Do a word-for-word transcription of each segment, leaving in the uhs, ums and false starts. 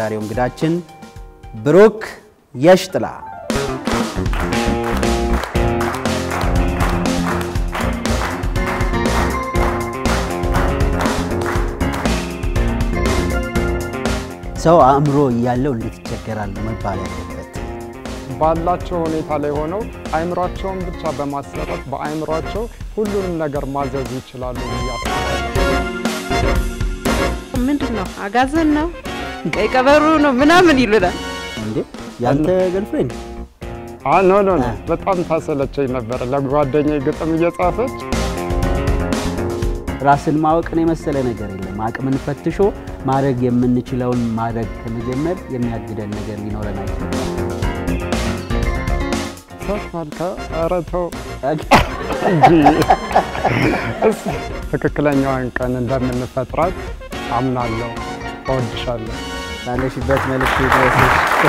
የዛሬው እንግዳችን ብሩክ የሽጥላ ሰው አእምሮ ያለው እንዴት ይቸገራል መባል ያለበት ባላቸው ሁኔታ ላይ ሆነው አእምሯቸውን ብቻ በማሰራት በአእምሯቸው ሁሉንም ነገር ማዘዝ ይችላሉ ያስባሉ ምንድነው አጋዘን ነው ቀይ ቀበሩ ነው ምናምን ይሉናል እንዴ ያንተ ገርልፍሬንድ አ ኖ ኖ ኖ በጣም ታሰለቸኝ ነበር ለጓደኛዬ ግጥም እየጻፈች ራስን ማወቅን የመሰለ ነገር የለም አቅምን ፈትሾ ማድረግ የምንችለውን ማድረግ ከመጀመር የሚያግደን ነገር ሊኖረን አይችልም ተፋልካ አራተው እስ ትክክለኛውን ቀን እንደምንፈጥራት አምናለሁ ወድሻለሁ ታለሽበት መልእክት ድረስ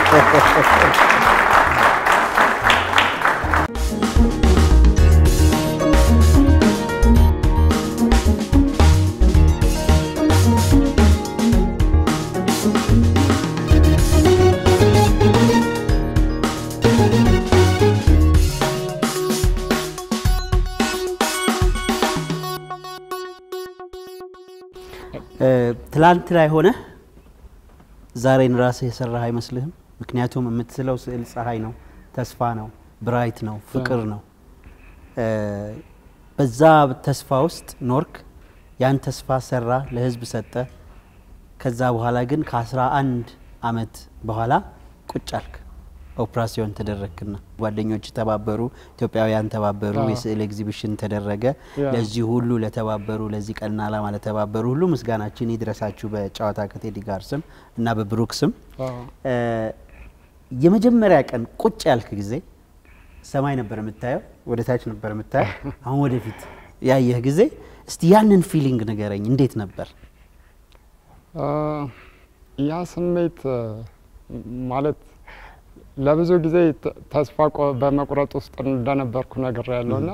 ትላንት ላይ ሆነ ዛሬን ራስ የሰራህ አይመስልህም ምክንያቱም የምትስለው ስዕል ፀሐይ ነው ተስፋ ነው ብራይት ነው ፍቅር ነው በዛ ተስፋ ውስጥ ኖርክ ያን ተስፋ ሰራ ለህዝብ ሰጠ ከዛ በኋላ ግን ከ11 አመት በኋላ ቁጫልክ ኦፕሬሽን ተደረከና ጓደኞች ተባበሩ ኢትዮጵያውያን ተባበሩ የስዕል ኤግዚቢሽን ተደረገ ለዚህ ሁሉ ለተባበሩ ለዚህ ቀና ዓላማ ለተባበሩ ሁሉ ምስጋናችን ይድረሳችሁ በጨዋታ ከቴዲ ጋር ስም እና በብሩክ ስም የመጀመሪያ ቀን ቁጭ ያልክ ጊዜ ሰማይ ነበር የምታየው ወደ ታች ነበር የምታየው አሁን ወደፊት ያየህ ጊዜ እስቲ ያንን ፊሊንግ ንገረኝ እንዴት ነበር ያ ስሜት ማለት ለብዙ ጊዜ ተስፋ በመቁረጥ ውስጥ እንደነበርኩ ነገር ያለውና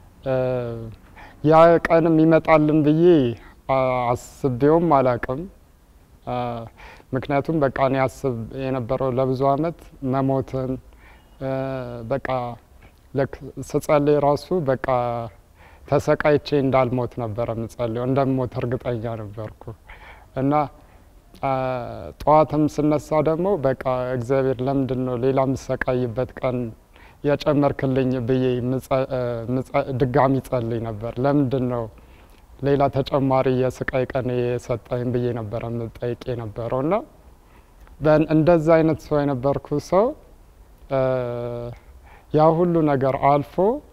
ያ ቀንም ይመጣልን ብዬ አስቤውም አላቀም ምክንያቱም በቃ እኔ አስብ የነበረው ለብዙ አመት መሞትን በቃ ለክ ሰጻለይ ራሱ በቃ ተሰቃይቼ እንዳልሞት ነበር ምጸልየው እንደምሞት እርግጠኛ ነበርኩ እና ጧትም ስነሳ ደግሞ በቃ እግዚአብሔር ለምንድነው ሌላ ምሰቃይበት ቀን ያጨመርክልኝ በየ ድጋሚ ጸልይ ነበር ለምንድነው ሌላ ተጨማሪ የስቃይ ቀን የሰጠኝ በየ ነበር ምጠይቄ ነበርውና በን እንደዛ አይነት ሰው የነበርኩ ሰው ያ ሁሉ ነገር አልፎ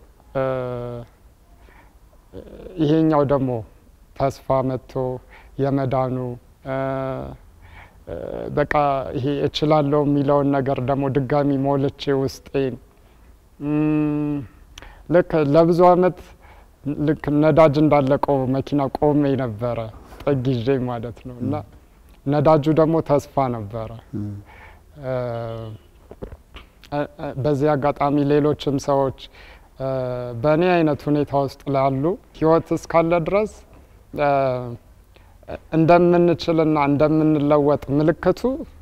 ይሄኛው ደግሞ ተስፋ መጥቶ የመዳኑ በቃ ይሄ እችላለሁ የሚለውን ነገር ደግሞ ድጋሚ ሞልቼ ውስጤን ለክ ለብዙ አመት ልክ ነዳጅ እንዳለቀው መኪና ቆሜ ነበር ጠግጄ ማለት ነውና ነዳጁ ደግሞ ተስፋ ነበር በዚህ አጋጣሚ ሌሎችም ሰዎች በእኔ አይነት ሁኔታ ውስጥ ላሉ ህይወት እስካለ ድረስ እንደምንችልና እንደምንለወጥ ምልክቱ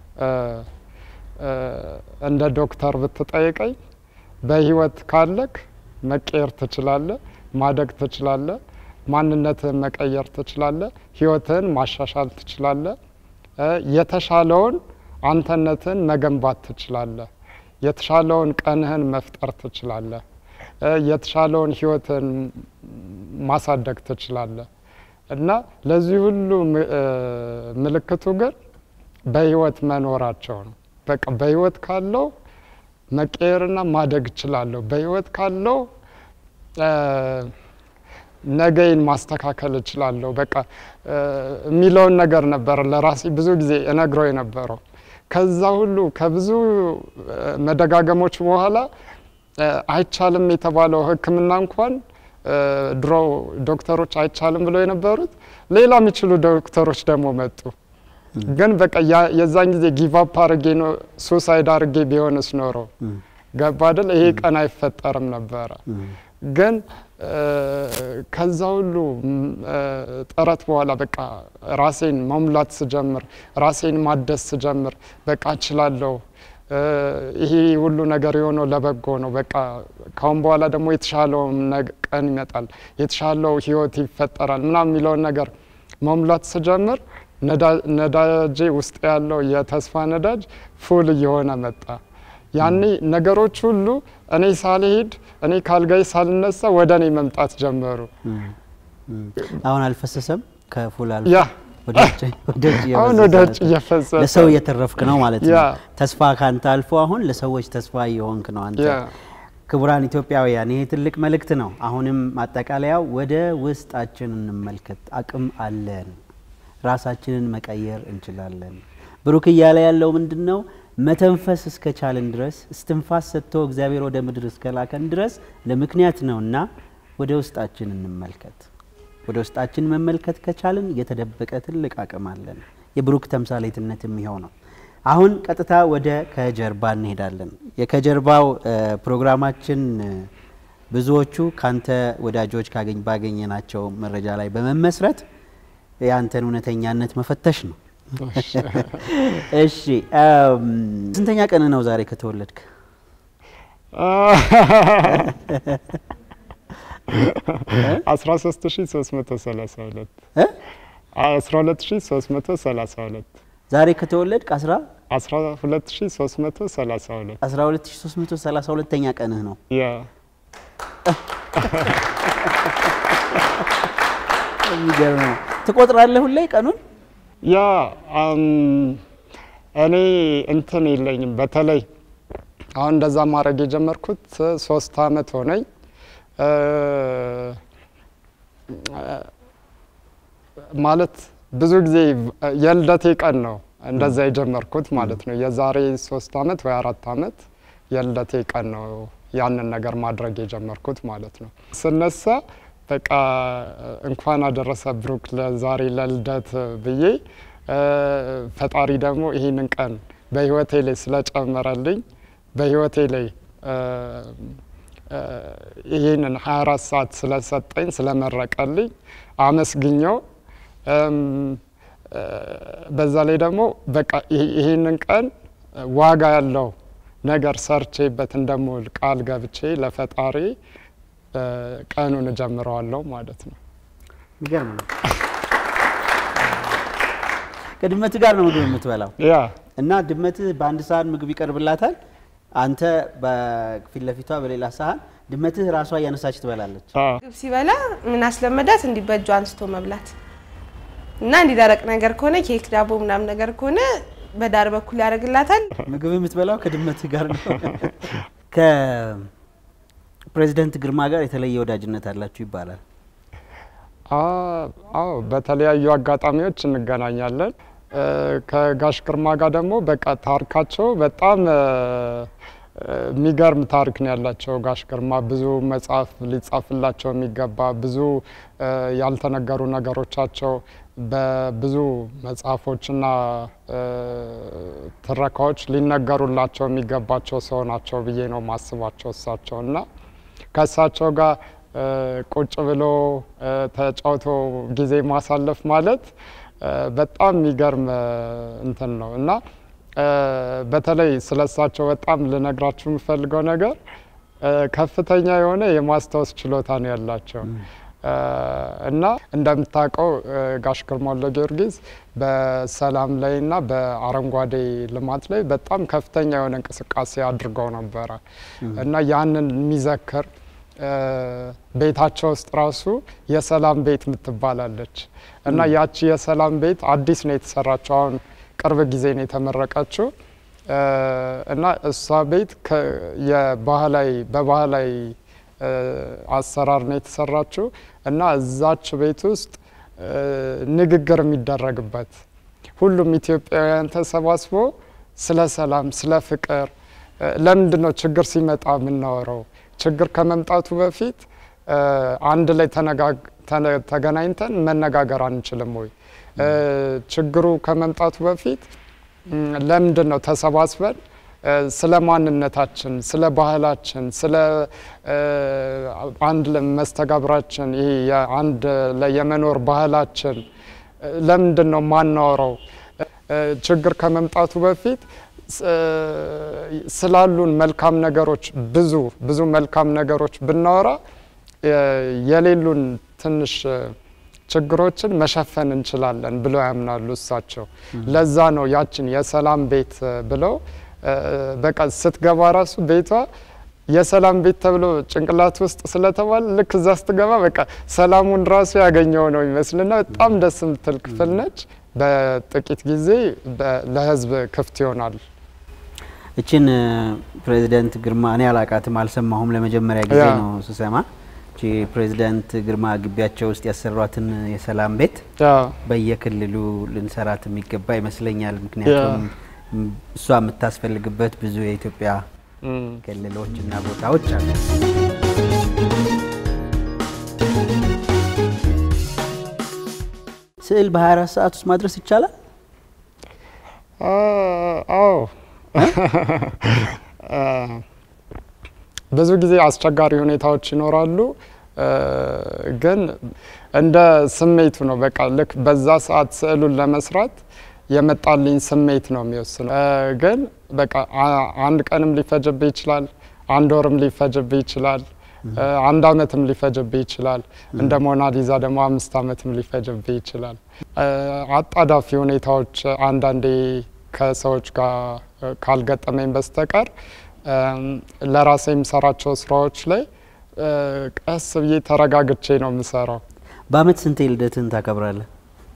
እንደ ዶክተር ብትጠይቀኝ በህይወት ካለክ መቀየር ትችላለህ ማደግ ትችላለህ ማንነትህን መቀየር ትችላለህ ህይወትህን ማሻሻል ትችላለህ የተሻለውን አንተነትህን መገንባት ትችላለህ የተሻለውን ቀንህን መፍጠር ትችላለህ የተሻለውን ህይወትህን ማሳደግ ትችላለህ እና ለዚህ ሁሉ ምልክቱ ግን በህይወት መኖራቸው ነው በቃ በህይወት ካለው መቀየርና ማደግ ይችላል በህይወት ካለው ነገይን ማስተካከል ይችላል በቃ ሚሊዮን ነገር ነበር ለራሴ ብዙ ጊዜ እነግረው የነበረው ከዛ ሁሉ ከብዙ መደጋገሞች በኋላ አይቻልም የተባለው ህክምና እንኳን ድሮ ዶክተሮች አይቻልም ብለው የነበሩት ሌላ የሚችሉ ዶክተሮች ደግሞ መጡ ግን በቃ የዛን ጊዜ ጊቭ አፕ አርጌ ነው ሱሳይድ አርጌ ቢሆንስ ኖሮ ገባ አይደል ይሄ ቀን አይፈጠርም ነበር ግን ከዛ ሁሉ ጥረት በኋላ በቃ ራሴን መሙላት ስጀምር ራሴን ማደስ ስጀምር በቃ እችላለሁ ይሄ ሁሉ ነገር የሆነው ለበጎ ነው በቃ ካሁን በኋላ ደግሞ የተሻለው ቀን ይመጣል የተሻለው ህይወት ይፈጠራል ምናምን የሚለው ነገር መሙላት ስጀምር ነዳጄ ውስጥ ያለው የተስፋ ነዳጅ ፉል እየሆነ መጣ ያኔ ነገሮች ሁሉ እኔ ሳልሄድ እኔ ካልጋይ ሳልነሳ ወደኔ መምጣት ጀመሩ አሁን አልፈሰሰም ከፉል አልፈ ያ ወደጭ ወደጭ አሁን ወደጭ እየፈሰሰ ለሰው እየተረፍክ ነው ማለት ነው ተስፋ ካንተ አልፎ አሁን ለሰዎች ተስፋ እየሆንክ ነው አንተ ክቡራን ኢትዮጵያውያን ይሄ ትልቅ መልእክት ነው አሁንም ማጠቃለያው ወደ ውስጣችን እንመልከት አቅም አለን ራሳችንን መቀየር እንችላለን ብሩክ እያለ ያለው ምንድነው መተንፈስ እስከቻለን ድረስ እስትንፋስ ሰጥቶ እግዚአብሔር ወደ ምድር እስከላከን ድረስ ለምክንያት ነውና ወደ ውስጣችን እንመልከት ወደ ውስጣችን መመልከት ከቻለን የተደበቀ ትልቅ አቅም አለን የብሩክ ተምሳሌትነት የሚሆነው አሁን ቀጥታ ወደ ከጀርባ እንሄዳለን የከጀርባው ፕሮግራማችን ብዙዎቹ ካንተ ወዳጆች ካገኝ ባገኘናቸው መረጃ ላይ በመመስረት ያንተን እውነተኛነት መፈተሽ ነው እሺ ስንተኛ ቀን ነው ዛሬ ከተወለድክ አስራ ሶስት ሺህ ሶስት መቶ ሰላሳ ሁለት አስራ ሁለት ሺህ ሶስት መቶ ሰላሳ ሁለት ዛሬ ከተወለድክ አስራ አስራ ሁለት ሺህ ሶስት መቶ ሰላሳ ሁለት አስራ ሁለት ሺህ ሶስት መቶ ሰላሳ ሁለተኛ ቀንህ ነው ያ የሚገርም ትቆጥራለህ ሁሌ ቀኑን ያ እኔ እንትን የለኝም በተለይ አሁን እንደዛ ማድረግ የጀመርኩት ሶስት አመት ሆነኝ ማለት ብዙ ጊዜ የልደቴ ቀን ነው እንደዛ የጀመርኩት ማለት ነው የዛሬ ሶስት አመት ወይ አራት አመት የልደቴ ቀን ነው ያንን ነገር ማድረግ የጀመርኩት ማለት ነው ስነሳ በቃ እንኳን አደረሰ ብሩክ ለዛሬ ለልደት ብዬ ፈጣሪ ደግሞ ይሄንን ቀን በህይወቴ ላይ ስለጨመረልኝ በህይወቴ ላይ ይሄንን ሃያ አራት ሰዓት ስለሰጠኝ ስለመረቀልኝ አመስግኘው በዛ ላይ ደግሞ በቃ ይሄንን ቀን ዋጋ ያለው ነገር ሰርቼበት እንደምውል ቃል ገብቼ ለፈጣሪ ቀኑን ጀምረዋለሁ ማለት ነው ይገርም ነው ከድመት ጋር ነው ምግብ የምትበላው ያ እና ድመት በአንድ ሰዓት ምግብ ይቀርብላታል አንተ በፊት ለፊቷ በሌላ ሰዓት ድመት ራሷ ያነሳች ትበላለች ምግብ ሲበላ ምን አስለመዳት እንዲበጁ አንስቶ መብላት እና እንዲደረቅ ነገር ከሆነ ኬክ ዳቦ ምናምን ነገር ከሆነ በዳር በኩል ያደርግላታል ምግብ የምትበላው ከድመት ጋር ነው ከፕሬዝዳንት ግርማ ጋር የተለየ ወዳጅነት አላችሁ ይባላል አዎ በተለያዩ አጋጣሚዎች እንገናኛለን ከጋሽ ግርማ ጋር ደግሞ በቃ ታሪካቸው በጣም የሚገርም ታሪክ ነው ያላቸው ጋሽ ግርማ ብዙ መጽሐፍ ሊጻፍላቸው የሚገባ ብዙ ያልተነገሩ ነገሮቻቸው በብዙ መጽሐፎችና ትረካዎች ሊነገሩላቸው የሚገባቸው ሰው ናቸው ብዬ ነው ማስባቸው እሳቸውና ከእሳቸው ጋር ቁጭ ብሎ ተጫውቶ ጊዜ ማሳለፍ ማለት በጣም የሚገርም እንትን ነው እና በተለይ ስለሳቸው በጣም ልነግራችሁ የምፈልገው ነገር ከፍተኛ የሆነ የማስታወስ ችሎታ ነው ያላቸው እና እንደምታውቀው ጋሽ ግርማ ወልደጊዮርጊስ በሰላም ላይና በአረንጓዴ ልማት ላይ በጣም ከፍተኛ የሆነ እንቅስቃሴ አድርገው ነበር እና ያንን የሚዘክር ቤታቸው ውስጥ ራሱ የሰላም ቤት ምትባላለች እና ያቺ የሰላም ቤት አዲስ ነው የተሰራቸው አሁን ቅርብ ጊዜ ነው የተመረቀችው እና እሷ ቤት የባህላዊ በባህላዊ አሰራር ነው የተሰራችው እና እዛች ቤት ውስጥ ንግግር የሚደረግበት ሁሉም ኢትዮጵያውያን ተሰባስቦ ስለ ሰላም ስለ ፍቅር ለምንድነው ችግር ሲመጣ ምናወራው ችግር ከመምጣቱ በፊት አንድ ላይ ተገናኝተን መነጋገር አንችልም ወይ ችግሩ ከመምጣቱ በፊት ለምንድነው ተሰባስበን ስለ ማንነታችን ስለ ባህላችን ስለ አንድ ለመስተጋብራችን ይሄ አንድ ለየመኖር ባህላችን ለምንድን ነው ማናወራው ችግር ከመምጣቱ በፊት ስላሉን መልካም ነገሮች ብዙ ብዙ መልካም ነገሮች ብናወራ የሌሉን ትንሽ ችግሮችን መሸፈን እንችላለን ብለው ያምናሉ እሳቸው ለዛ ነው ያችን የሰላም ቤት ብለው በቃ ስትገባ ራሱ ቤቷ የሰላም ቤት ተብሎ ጭንቅላት ውስጥ ስለተባለ ልክ እዛ ስትገባ በቃ ሰላሙን ራሱ ያገኘው ነው ይመስልና በጣም ደስ የምትል ክፍል ነች በጥቂት ጊዜ ለህዝብ ክፍት ይሆናል እቺን ፕሬዚዳንት ግርማ እኔ አላቃትም አልሰማሁም ለመጀመሪያ ጊዜ ነው ስሰማ እቺ ፕሬዚዳንት ግርማ ግቢያቸው ውስጥ ያሰሯትን የሰላም ቤት በየክልሉ ልንሰራት የሚገባ ይመስለኛል ምክንያቱም እሷ የምታስፈልግበት ብዙ የኢትዮጵያ ክልሎችና ቦታዎች አሉ ስዕል በሃያ አራት ሰዓት ውስጥ ማድረስ ይቻላል አዎ ብዙ ጊዜ አስቸጋሪ ሁኔታዎች ይኖራሉ ግን እንደ ስሜቱ ነው በቃ ልክ በዛ ሰዓት ስዕሉን ለመስራት የመጣልኝ ስሜት ነው የሚወስነው ግን በቃ አንድ ቀንም ሊፈጅብህ ይችላል አንድ ወርም ሊፈጅብህ ይችላል አንድ አመትም ሊፈጅብህ ይችላል እንደ ሞናሊዛ ደግሞ አምስት አመትም ሊፈጅብህ ይችላል አጣዳፊ ሁኔታዎች አንዳንዴ ከሰዎች ጋር ካልገጠመኝ በስተቀር ለራሴ የምሰራቸው ስራዎች ላይ ቀስ ብዬ ተረጋግቼ ነው የምሰራው በአመት ስንት ልደትን ታከብራለህ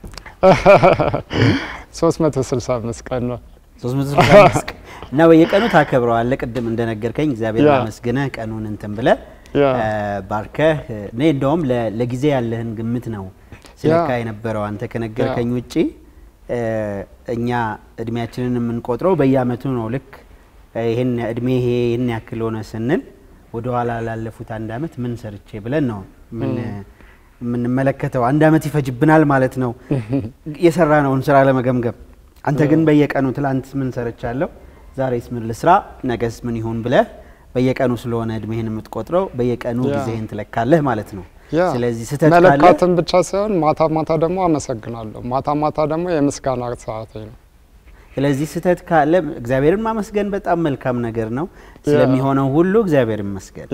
ሶስት መቶ ስልሳ አምስት ቀን ነው ሶስት መቶ ስልሳ አምስት እና በየቀኑ ታከብረዋለህ ቅድም እንደነገርከኝ እግዚአብሔር ያመስግነህ ቀኑን እንትን ብለህ ባርከህ እኔ እንደውም ለጊዜ ያለህን ግምት ነው ስለካ የነበረው አንተ ከነገርከኝ ውጪ እኛ እድሜያችንን የምንቆጥረው በየአመቱ ነው ልክ ይሄን እድሜ ይሄን ያክል ሆነ ስንል ወደ ኋላ ላለፉት አንድ አመት ምን ሰርቼ ብለን ነው ምን ምን መለከተው አንድ አመት ይፈጅብናል ማለት ነው የሰራነውን ስራ ለመገምገም አንተ ግን በየቀኑ ትላንት ምን ሰርቻለሁ ዛሬስ ምን ልስራ ነገስ ምን ይሁን ብለህ በየቀኑ ስለሆነ እድሜህን የምትቆጥረው በየቀኑ ጊዜህን ትለካለህ ማለት ነው ስለዚህ ስተት ካለ መለካትን ብቻ ሳይሆን ማታ ማታ ደግሞ አመሰግናለሁ ማታ ማታ ደግሞ የምስጋና ሰዓቴ ነው ስለዚህ ስተት ካለ እግዚአብሔርን ማመስገን በጣም መልካም ነገር ነው ስለሚሆነው ሁሉ እግዚአብሔር ይመስገን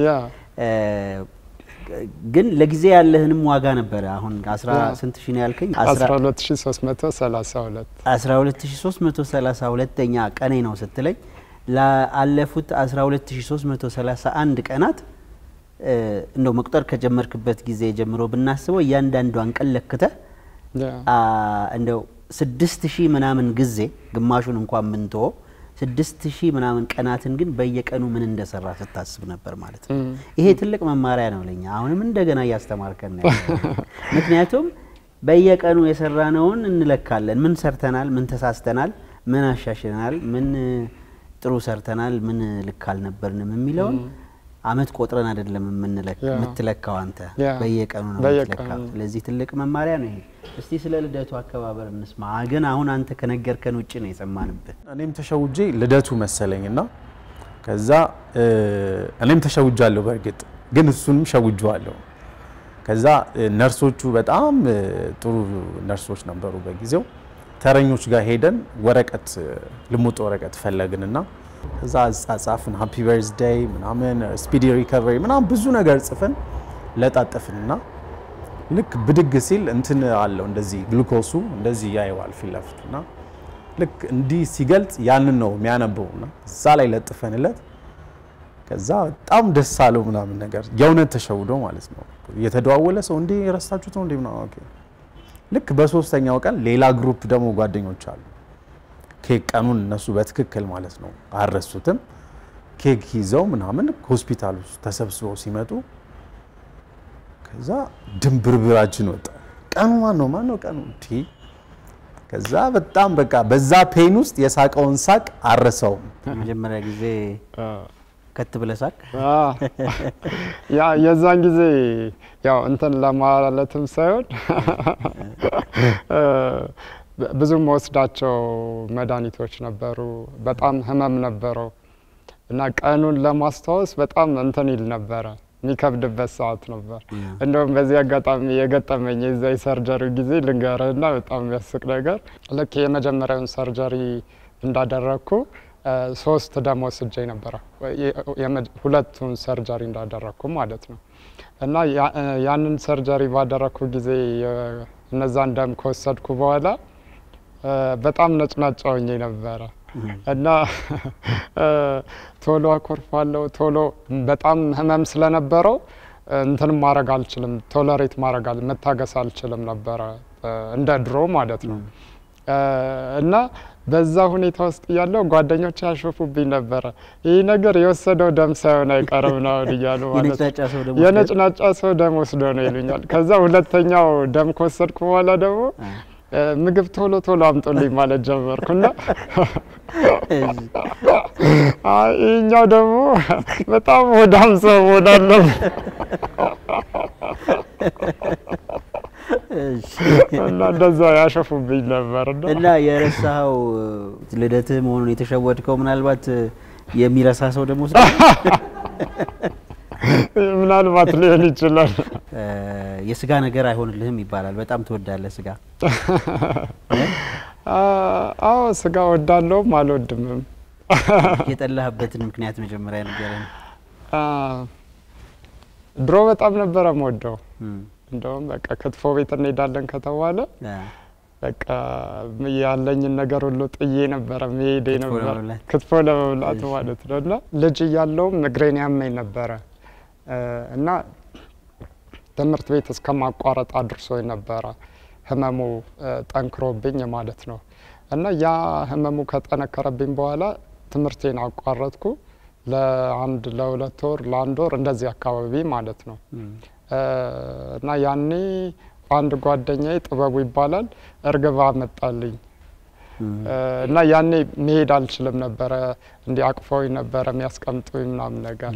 ግን ለጊዜ ያለህንም ዋጋ ነበር አሁን አስራ ስንት ሺህ ነው ያልከኝ አስራ ሁለት ሺህ ሶስት መቶ ሰላሳ ሁለት አስራ ሁለት ሺህ ሶስት መቶ ሰላሳ ሁለተኛ ቀኔ ነው ስትለኝ ለአለፉት አስራ ሁለት ሺህ ሶስት መቶ ሰላሳ አንድ ቀናት እንደው መቁጠር ከጀመርክበት ጊዜ ጀምሮ ብናስበው ያንዳንዷን ቀን ለክተ እንደው ስድስት ሺህ ምናምን ጊዜ ግማሹን እንኳን ምንቶ ስድስት ሺህ ምናምን ቀናትን ግን በየቀኑ ምን እንደሰራ ስታስብ ነበር ማለት ነው ይሄ ትልቅ መማሪያ ነው ለኛ አሁንም እንደገና ያስተማርከን ነው ምክንያቱም በየቀኑ የሰራነውን እንለካለን ምን ሰርተናል ምን ተሳስተናል ምን አሻሽለናል ምን ጥሩ ሰርተናል ምን ልክ አልነበርንም የሚለውን አመት ቆጥረን አይደለም የምንለካው ምትለካው አንተ በየቀኑ ነው ምትለካው ስለዚህ ትልቅ መማሪያ ነው ይሄ እስቲ ስለ ልደቱ አከባበር እንስማ ግን አሁን አንተ ከነገርከን ውጪ ነው የሰማንበት እኔም ተሸውጄ ልደቱ መሰለኝና ከዛ እኔም ተሸውጃለሁ በርግጥ ግን እሱንም ሸውጄዋለሁ ከዛ ነርሶቹ በጣም ጥሩ ነርሶች ነበሩ በጊዜው ተረኞች ጋር ሄደን ወረቀት ልሙጥ ወረቀት ፈለግንና ከዛ አጻጻፍን ሃፒ በርዝዴይ ምናምን ስፒዲ ሪከቨሪ ምናምን ብዙ ነገር ጽፈን ለጣጠፍንና ልክ ብድግ ሲል እንትን አለው እንደዚህ ግሉኮሱ እንደዚህ ያይዋል ፊለፍቱና ልክ እንዲ ሲገልጽ ያንን ነው የሚያነበውና እዛ ላይ ለጥፈንለት ከዛ በጣም ደስ አለው ምናምን ነገር የውነት ተሸውዶ ማለት ነው የተደዋወለ ሰው እንዴ ረስታችሁት ነው እንዴ ምናምን ኦኬ ልክ በሶስተኛው ቀን ሌላ ግሩፕ ደግሞ ጓደኞች አሉ ኬክ ቀኑን እነሱ በትክክል ማለት ነው አረሱትም ኬክ ይዘው ምናምን ሆስፒታል ውስጥ ተሰብስበው ሲመጡ ከዛ ድንብርብራችን ወጣ ቀኑ ማን ነው ማን ነው ቀኑ ቲ ከዛ በጣም በቃ በዛ ፔን ውስጥ የሳቀውን ሳቅ አረሰው መጀመሪያ ጊዜ ከት ብለሳቅ ያ የዛን ጊዜ ያው እንትን ለማለትም ሳይሆን ብዙ ወስዳቸው መድኃኒቶች ነበሩ በጣም ህመም ነበረው እና ቀኑን ለማስተዋወስ በጣም እንትን ይል ነበር የሚከብድበት ሰዓት ነበር እንደውም በዚህ አጋጣሚ የገጠመኝ የዛ ሰርጀሪ ጊዜ ልንገርህና በጣም የሚያስቅ ነገር ለከ የመጀመሪያውን ሰርጀሪ እንዳደረኩ ሶስት ደም ወስጄ ነበር ሁለቱን ሰርጀሪ እንዳደረኩ ማለት ነው እና ያንን ሰርጀሪ ባደረኩ ጊዜ እነዛን ደም ከወሰድኩ በኋላ በጣም ነጭናጫውኝ ነበር እና ቶሎ አኮርፋለሁ ቶሎ በጣም ህመም ስለነበረው እንትን ማድረግ አልችልም ቶለሬት ማድረግ አል መታገስ አልችልም ነበር እንደ ድሮ ማለት ነው እና በዛ ሁኔታ ውስጥ ያለው ጓደኞች ያሾፉብኝ ነበር ይሄ ነገር የወሰደው ደም ሳይሆን አይቀርም ነው ይያሉ ማለት የነጭናጫ ሰው ደም ወስዶ ነው ይሉኛል ከዛ ሁለተኛው ደም ከወሰድኩ በኋላ ደግሞ ምግብ ቶሎ ቶሎ አምጦልኝ ማለት ጀመርኩና አይ እኛው ደግሞ በጣም ወዳም ሰው ወዳለው እና እንደዛ ያሸፉብኝ ነበር እና የረሳው ልደትህ መሆኑን የተሸወድከው ምናልባት የሚረሳ ሰው ደግሞ ምናልባት ሊሆን ይችላል የስጋ ነገር አይሆንልህም ይባላል በጣም ትወዳለህ ስጋ አዎ ስጋ ወዳለው ማልወድም የጠላህበትን ምክንያት መጀመሪያ ንገረኝ ድሮ በጣም ነበር የምወደው እንደውም በቃ ክትፎ ቤት እንሄዳለን ከተባለ በቃ ያለኝ ነገር ሁሉ ጥዬ ነበር መሄዴ ነበር ክትፎ ለመብላት ማለት ነውና ልጅ ያለው እግሬን ያመኝ ነበር እና ትምህርት ቤት እስከማቋረጥ አድርሶኝ ነበር ህመሙ ጠንክሮብኝ ማለት ነው እና ያ ህመሙ ከጠነከረብኝ በኋላ ትምህርቴን አቋረጥኩ ለአንድ ለሁለት ወር ለአንድ ወር እንደዚህ አካባቢ ማለት ነው እና ያኔ አንድ ጓደኛዬ ጥበቡ ይባላል እርግባ መጣልኝ እና ያኔ መሄድ አልችልም ነበር እንዲ አቅፈውኝ ነበር የሚያስቀምጡኝ ምናምን ነገር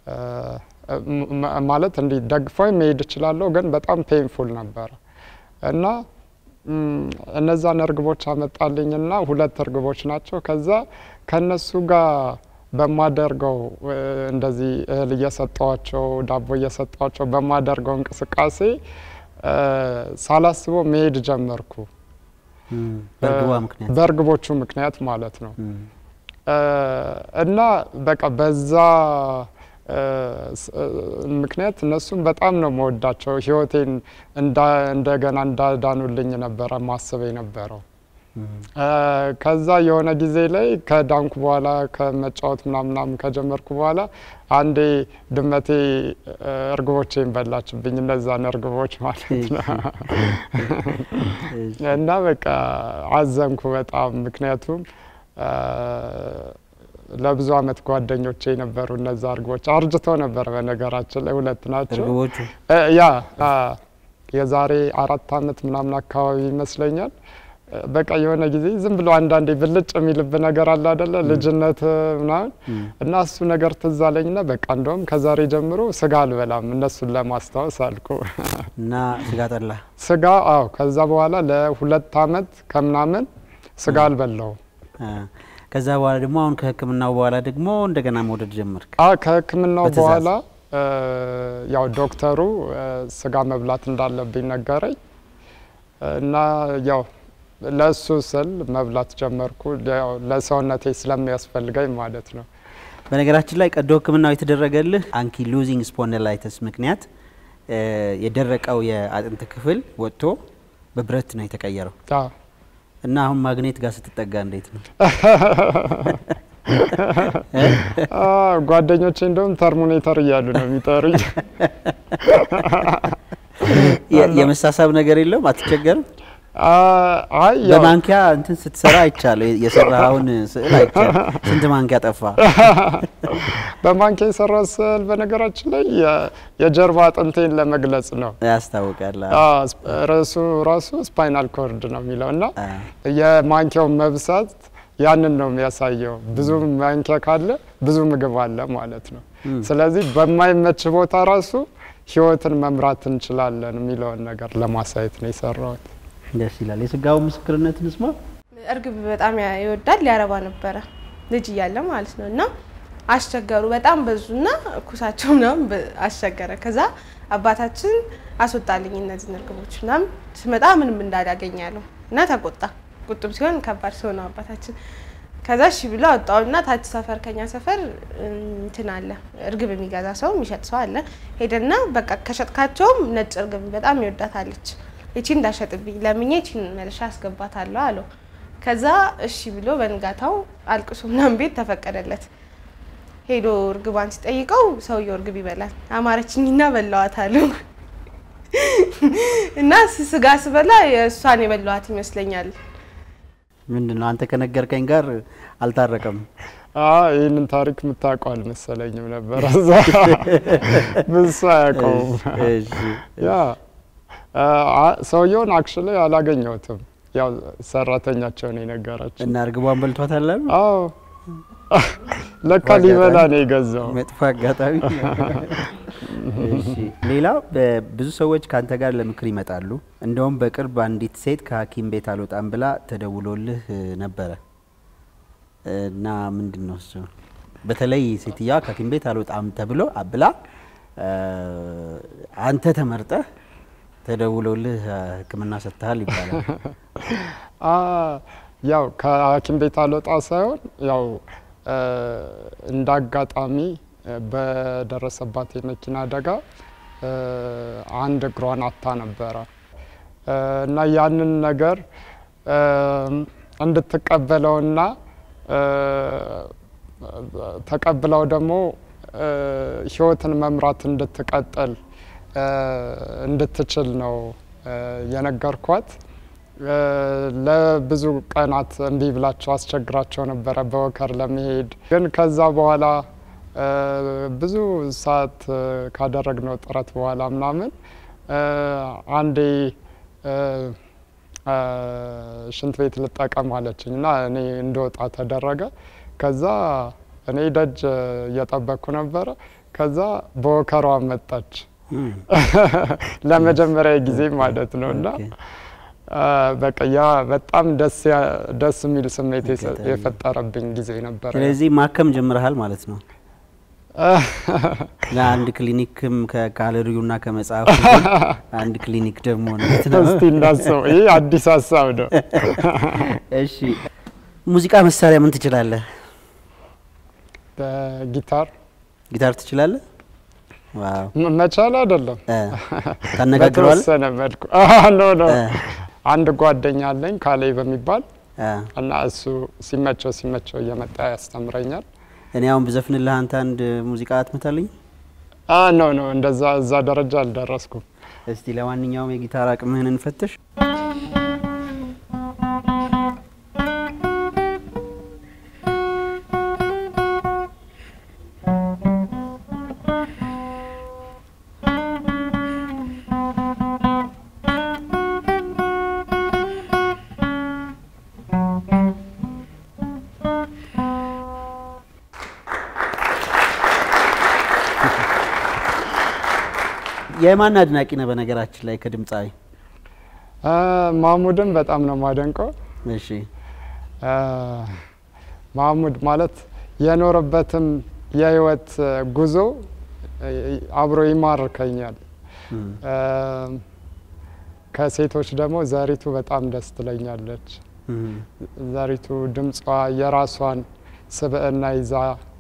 ማለት እንዲ ደግፈውኝ መሄድ እችላለሁ ግን በጣም ፔንፉል ነበር እና እነዛን እርግቦች አመጣልኝና ሁለት እርግቦች ናቸው ከዛ ከነሱ ጋር በማደርገው እንደዚህ እህል እየሰጣቸው ዳቦ እየሰጣቸው በማደርገው እንቅስቃሴ ሳላስበው መሄድ ጀመርኩ በርግቧ ምክንያት በርግቦቹ ምክንያት ማለት ነው እና በቃ በዛ ምክንያት እነሱም በጣም ነው መወዳቸው ህይወቴን እንደገና እንዳዳኑልኝ ነበር ማሰብ የነበረው ከዛ የሆነ ጊዜ ላይ ከዳንኩ በኋላ ከመጫወት ምናምን ከጀመርኩ በኋላ አንዴ ድመቴ እርግቦቼን በላችብኝ እነዛን እርግቦች ማለት ነው እና በቃ አዘንኩ በጣም ምክንያቱም ለብዙ አመት ጓደኞቼ ነበሩ እነዛ እርግቦች አርጅተው ነበር በነገራችን ላይ ሁለት ናቸው እርግቦቹ ያ የዛሬ አራት አመት ምናምን አካባቢ ይመስለኛል በቃ የሆነ ጊዜ ዝም ብሎ አንዳንዴ ብልጭ የሚልብ ነገር አለ አይደለ ልጅነት ምናምን እና እሱ ነገር ተዛለኝና በቃ እንደውም ከዛሬ ጀምሮ ስጋ አልበላም እነሱን ለማስተዋወስ አልኩ እና ስጋ ጠላ ስጋ አዎ ከዛ በኋላ ለሁለት አመት ከምናምን ስጋ አልበላው ከዛ በኋላ ደግሞ አሁን ከህክምናው በኋላ ደግሞ እንደገና መውደድ ጀመርክ አዎ ከህክምናው በኋላ ያው ዶክተሩ ስጋ መብላት እንዳለብኝ ነገረኝ እና ያው ለሱ ስል መብላት ጀመርኩ ለሰውነቴ ስለሚያስፈልገኝ ማለት ነው በነገራችን ላይ ቀዶ ህክምናው የተደረገልህ አንኪሎዚንግ ስፖንዲላይቲስ ምክንያት የደረቀው የአጥንት ክፍል ወጥቶ በብረት ነው የተቀየረው አዎ እና አሁን ማግኔት ጋር ስትጠጋ እንዴት ነው አዎ ጓደኞቼ እንደውም ተርሞሜተር እያሉ ነው የሚጠሩኝ የመሳሳብ ነገር የለም አትቸገርም አይ በማንኪያ እንትን ስትሰራ አይቻለ የሰራውን ስዕል አይቻለ ስንት ማንኪያ ጠፋ በማንኪያ የሰራው ስዕል በነገራችን ላይ የጀርባ አጥንቴን ለመግለጽ ነው ያስታውቃል አዎ ራሱ ራሱ ስፓይናል ኮርድ ነው የሚለውና የማንኪያው መብሳት ያንን ነው የሚያሳየው ብዙ ማንኪያ ካለ ብዙ ምግብ አለ ማለት ነው ስለዚህ በማይመች ቦታ ራሱ ህይወትን መምራት እንችላለን የሚለውን ነገር ለማሳየት ነው የሰራሁት ደስ ይላል የስጋው ምስክርነትን ስማ እርግብ በጣም ይወዳል ያረባ ነበር ልጅ እያለ ማለት ነውና አስቸገሩ በጣም በዙና ኩሳቸው ነው አስቸገረ ከዛ አባታችን አስወጣልኝ እነዚህ እርግቦችና ስመጣ ምንም እንዳላገኛለሁ እና ተቆጣ ቁጥብ ሲሆን ከባድ ሰው ነው አባታችን ከዛ እሺ ብሎ አወጣውና ታች ሰፈር ከኛ ሰፈር እንትን አለ እርግብ የሚገዛ ሰው የሚሸጥ ሰው አለ ሄደና በቃ ከሸጥካቸው ነጭ እርግብ በጣም ይወዳታለች እቺ እንዳሸጥብኝ ለምኜ እቺን መልሻ አስገባታለሁ አለው ከዛ እሺ ብሎ በንጋታው አልቅሶና ቤት ተፈቀደለት ሄዶ እርግቧን ሲጠይቀው ሰውየው እርግብ ይበላል አማረችኝና በላዋታለሁ እና ስጋ ስበላ የሷን የበላዋት ይመስለኛል ምንድነው አንተ ከነገርከኝ ጋር አልታረቀም አዎ ይሄንን ታሪክ ምታቋል መሰለኝም ነበር አዛ ብሳያቀው እሺ ያ ሰውየውን አክቹሊ አላገኘሁትም ያው ሰራተኛቸው ነው የነገራቸው እና እርግቧን በልቷታል አዎ ለካ ሊበላ ነው የገዛው መጥፋ አጋጣሚ እሺ ሌላው ብዙ ሰዎች ካንተ ጋር ለምክር ይመጣሉ እንደውም በቅርብ አንዲት ሴት ከሐኪም ቤት አልወጣም ብላ ተደውሎልህ ነበር እና ምንድነው እሱ በተለይ ሴትያ ከሐኪም ቤት አልወጣም ተብሎ አብላ አንተ ተመርጠህ ተደውሎልህ ህክምና ሰጥተሃል ይባላል አ ያው ከሐኪም ቤት አልወጣ ሳይሆን ያው እንዳጋጣሚ በደረሰባት የመኪና አደጋ አንድ እግሯን አጣ ነበር እና ያንን ነገር እንድትቀበለውና ተቀበለው ደግሞ ህይወትን መምራት እንድትቀጥል እንድትችል ነው የነገርኳት ለብዙ ቀናት እንዲ ብላቸው አስቸግራቸው ነበር በወከር ለመሄድ ግን ከዛ በኋላ ብዙ ሰዓት ካደረግነው ጥረት በኋላ ምናምን አንዴ ሽንት ቤት ልጠቀም አለችኝና እኔ እንደወጣ ተደረገ ከዛ እኔ ደጅ እየጠበቅኩ ነበር ከዛ በወከሯ መጣች ለመጀመሪያ ጊዜ ማለት ነውና በቃ ያ በጣም ደስ ደስ የሚል ስሜት የፈጠረብኝ ጊዜ ነበር ስለዚህ ማከም ጀምረሃል ማለት ነው ለአንድ ክሊኒክም ከካለሪውና ከመጻፍ አንድ ክሊኒክ ደግሞ ነው እስቲ እንዳሰው ይሄ አዲስ ሐሳብ ነው እሺ ሙዚቃ መሳሪያ ምን ትችላለህ ጊታር ጊታር ትችላለህ ዋው መቻል አይደለም ታነጋግረዋል ሰነመልኩ አዎ ኖ ኖ አንድ ጓደኛ አለኝ ካሌ በሚባል እና እሱ ሲመቸው ሲመቸው እየመጣ ያስተምረኛል እኔ አሁን በዘፍንልህ አንተ አንድ ሙዚቃ አትመታልኝ አ ኖ ኖ እንደዛ እዛ ደረጃ አልደረስኩም እስቲ ለማንኛውም የጊታር አቅምህን እንፈትሽ የማን አድናቂ ነህ በነገራችን ላይ ከድምጻዊ አ ማሙድን በጣም ነው ማደንቀው እሺ አ ማሙድ ማለት የኖረበትም የህይወት ጉዞ አብሮ ይማርከኛል አ ከሴቶች ደግሞ ዛሪቱ በጣም ደስ ትለኛለች ዛሪቱ ድምጿ የራሷን ስብዕና ይዛ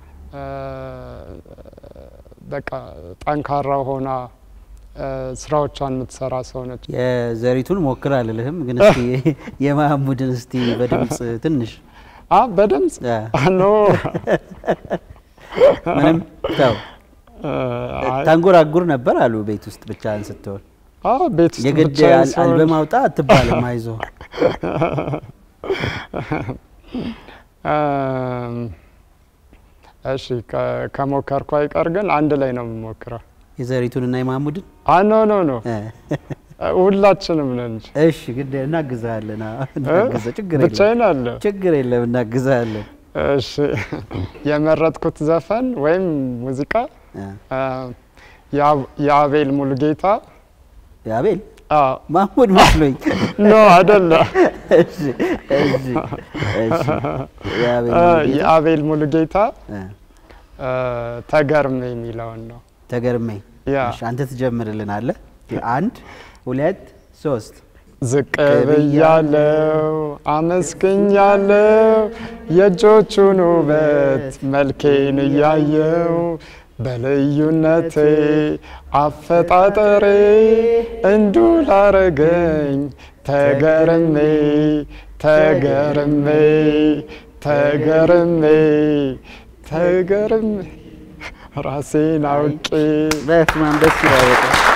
በቃ ጠንካራ ሆና ስራዎቿን የምትሰራ ሰው ነች የዘሪቱን ሞክር አልልህም ግን እስቲ የማሙድን እስቲ በድምጽ ትንሽ አ በድምጽ ኖ ምንም ታው ታንጎራጉር ነበር አሉ ቤት ውስጥ ብቻ አንስተው አ ቤት ውስጥ የገደ አልበም አውጣ አትባልም አይዞ እሺ ከሞከርኩ አይቀር ግን አንድ ላይ ነው የምሞክረው የዘሪቱንና የማሙድን አ ኖ ኖ ኖ ሁላችንም ነን እሺ ግድ እናግዛለን እናግዛ ችግር የለም ብቻዬን አለ ችግር የለም እናግዛለን እሺ የመረጥኩት ዘፈን ወይም ሙዚቃ የአቤል ሙሉጌታ የአቤል አ ማሙድ መስሎኝ ኖ አይደለ እሺ እሺ እሺ የአቤል ሙሉጌታ ተገርሜ የሚለውን ነው። ተገርሜ ያ እሺ አንተ ትጀምርልናለህ። አንድ ሁለት ሶስት ዝቅ ብያለው አመስግኛለው የእጆቹን ውበት መልኬን እያየው በልዩነቴ አፈጣጠሬ እንዱ ላረገኝ ተገርሜ ተገርሜ ተገርሜ ተገርሜ ራሴን አውቄ በስማም ደስ ይላል።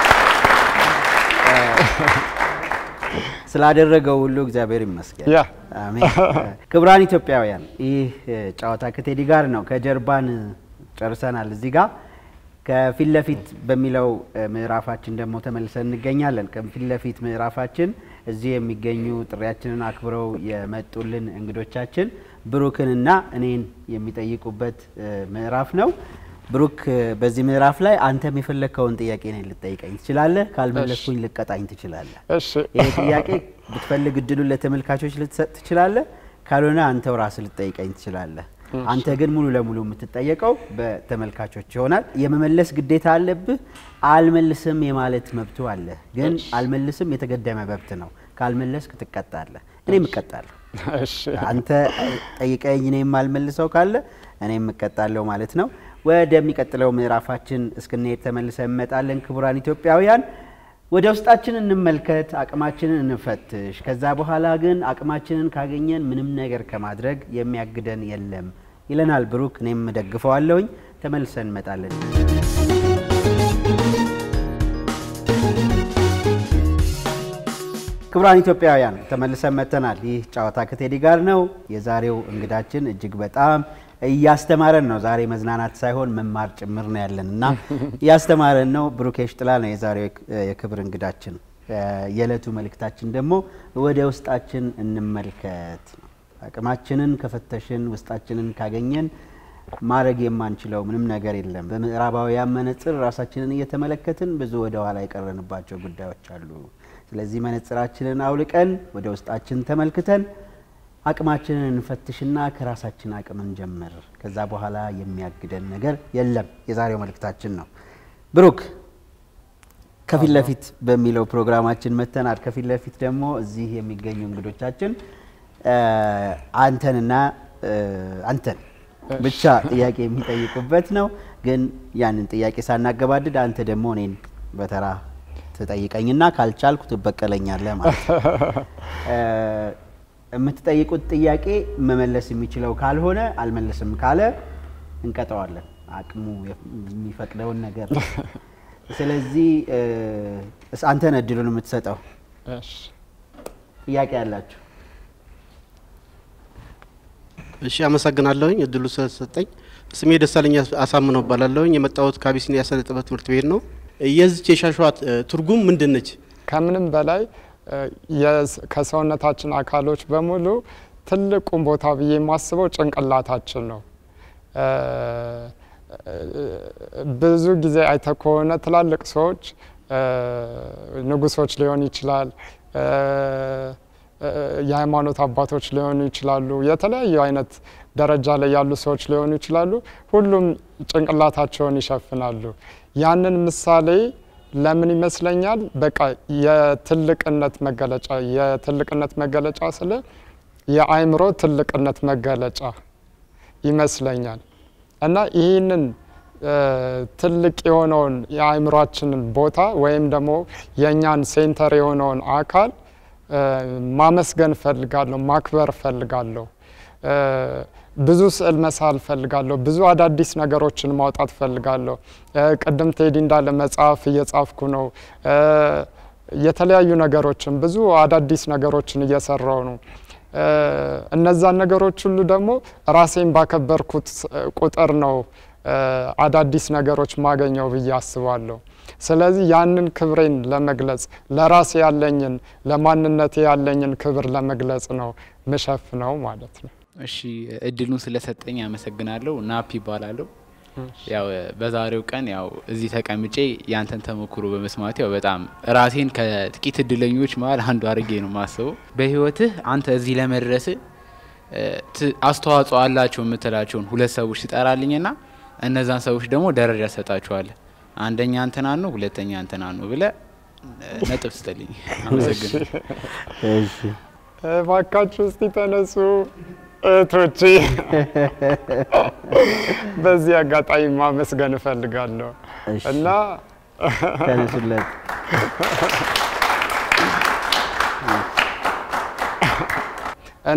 ስላደረገው ሁሉ እግዚአብሔር ይመስገን። ያ አሜን። ክቡራን ኢትዮጵያውያን ይህ ጨዋታ ከቴዲ ጋር ነው። ከጀርባን ጨርሰናል። እዚህ ጋር ከፊት ለፊት በሚለው ምዕራፋችን ደግሞ ተመልሰን እንገኛለን። ከፊት ለፊት ምዕራፋችን እዚህ የሚገኙ ጥሪያችንን አክብረው የመጡልን እንግዶቻችን ብሩክንና እኔን የሚጠይቁበት ምዕራፍ ነው። ብሩክ በዚህ ምዕራፍ ላይ አንተም የፈለከውን ጥያቄ ነው ልትጠይቀኝ ትችላለህ። ካልመለስኩኝ ልቀጣኝ ትችላለህ። እሺ ይሄ ጥያቄ ብትፈልግ እድሉን ለተመልካቾች ልትሰጥ ትችላለህ። ካልሆነ አንተው ራስህ ልትጠይቀኝ ትችላለህ። አንተ ግን ሙሉ ለሙሉ የምትጠየቀው በተመልካቾች ይሆናል። የመመለስ ግዴታ አለብህ። አልመልስም የማለት መብቱ አለ። ግን አልመልስም የተገደመ መብት ነው። ካልመለስክ ትቀጣለህ። እኔም እቀጣለሁ። እሺ አንተ ጠይቀኝ እኔም አልመልሰው ካለ እኔም እቀጣለሁ ማለት ነው። ወደሚቀጥለው ምዕራፋችን እስክንሄድ ተመልሰን እንመጣለን። ክቡራን ኢትዮጵያውያን ወደ ውስጣችን እንመልከት፣ አቅማችንን እንፈትሽ። ከዛ በኋላ ግን አቅማችንን ካገኘን ምንም ነገር ከማድረግ የሚያግደን የለም ይለናል ብሩክ። እኔም ደግፈዋለሁኝ። ተመልሰን እንመጣለን። ክቡራን ኢትዮጵያውያን ተመልሰን መተናል። ይህ ጨዋታ ከቴዲ ጋር ነው። የዛሬው እንግዳችን እጅግ በጣም እያስተማረን ነው። ዛሬ መዝናናት ሳይሆን መማር ጭምር ነው ያለንና እያስተማረን ነው። ብሩክ የሽጥላ ነው የዛሬው የክብር እንግዳችን። የዕለቱ መልእክታችን ደግሞ ወደ ውስጣችን እንመልከት። አቅማችንን ከፈተሽን ውስጣችንን ካገኘን ማድረግ የማንችለው ምንም ነገር የለም። በምዕራባውያን መነጽር ራሳችንን እየተመለከትን ብዙ ወደ ኋላ የቀረንባቸው ጉዳዮች አሉ። ስለዚህ መነጽራችንን አውልቀን ወደ ውስጣችን ተመልክተን አቅማችንን እንፈትሽና ከራሳችን አቅም እንጀምር። ከዛ በኋላ የሚያግደን ነገር የለም የዛሬው መልእክታችን ነው። ብሩክ ከፊት ለፊት በሚለው ፕሮግራማችን መተናል። ከፊት ለፊት ደግሞ እዚህ የሚገኙ እንግዶቻችን አንተንና አንተን ብቻ ጥያቄ የሚጠይቁበት ነው። ግን ያንን ጥያቄ ሳናገባድድ አንተ ደግሞ እኔን በተራ ተጠይቀኝና ካልቻልኩ ትበቀለኛለህ ማለት ነው። የምትጠይቁት ጥያቄ መመለስ የሚችለው ካልሆነ አልመለስም ካለ እንቀጣዋለን። አቅሙ የሚፈቅደውን ነገር። ስለዚህ አንተ ነህ እድሉን የምትሰጠው። እሺ ጥያቄ ያላችሁ? እሺ አመሰግናለሁኝ እድሉ ስለተሰጠኝ። ስሜ ደሳለኝ አሳምነው እባላለሁኝ። የመጣሁት ከአቢሲኒያ የስነ ጥበብ ትምህርት ቤት ነው። የዚች የሻሽዋት ትርጉም ምንድነች? ከምንም በላይ ከሰውነታችን አካሎች በሙሉ ትልቁን ቦታ ብዬ የማስበው ጭንቅላታችን ነው። ብዙ ጊዜ አይተህ ከሆነ ትላልቅ ሰዎች ንጉሶች ሊሆኑ ይችላል፣ የሃይማኖት አባቶች ሊሆኑ ይችላሉ፣ የተለያዩ አይነት ደረጃ ላይ ያሉ ሰዎች ሊሆኑ ይችላሉ። ሁሉም ጭንቅላታቸውን ይሸፍናሉ። ያንን ምሳሌ ለምን ይመስለኛል? በቃ የትልቅነት መገለጫ የትልቅነት መገለጫ ስለ የአእምሮ ትልቅነት መገለጫ ይመስለኛል። እና ይህንን ትልቅ የሆነውን የአእምሮአችንን ቦታ ወይም ደግሞ የኛን ሴንተር የሆነውን አካል ማመስገን ፈልጋለሁ፣ ማክበር ፈልጋለሁ። ብዙ ስዕል መሳል ፈልጋለሁ፣ ብዙ አዳዲስ ነገሮችን ማውጣት ፈልጋለሁ። ቀደም ቴዲ እንዳለ መጽሐፍ እየጻፍኩ ነው። የተለያዩ ነገሮችን ብዙ አዳዲስ ነገሮችን እየሰራው ነው። እነዛን ነገሮች ሁሉ ደግሞ ራሴን ባከበርኩት ቁጥር ነው አዳዲስ ነገሮች ማገኘው ብዬ አስባለሁ። ስለዚህ ያንን ክብሬን ለመግለጽ ለራሴ ያለኝን ለማንነቴ ያለኝን ክብር ለመግለጽ ነው መሸፍነው ማለት ነው። እሺ እድሉን ስለሰጠኝ አመሰግናለሁ። ናፒ ይባላለሁ። ያው በዛሬው ቀን ያው እዚህ ተቀምጬ ያንተን ተሞክሮ በመስማት ያው በጣም ራሴን ከጥቂት እድለኞች መሃል አንዱ አድርጌ ነው ማስበው። በህይወትህ አንተ እዚህ ለመድረስ አስተዋጽኦ አላቸው የምትላቸውን ሁለት ሰዎች ትጠራልኝና እነዛን ሰዎች ደግሞ ደረጃ ሰጣቸዋል አንደኛ አንተና ነው ሁለተኛ አንተና ነው ብለ ነጥብ ስትልኝ አመሰግናለሁ እሺ ባካችሁ እስቲ ተነሱ እቶቼ በዚህ አጋጣሚ ማመስገን እፈልጋለሁ እና ተነሱለት እኔ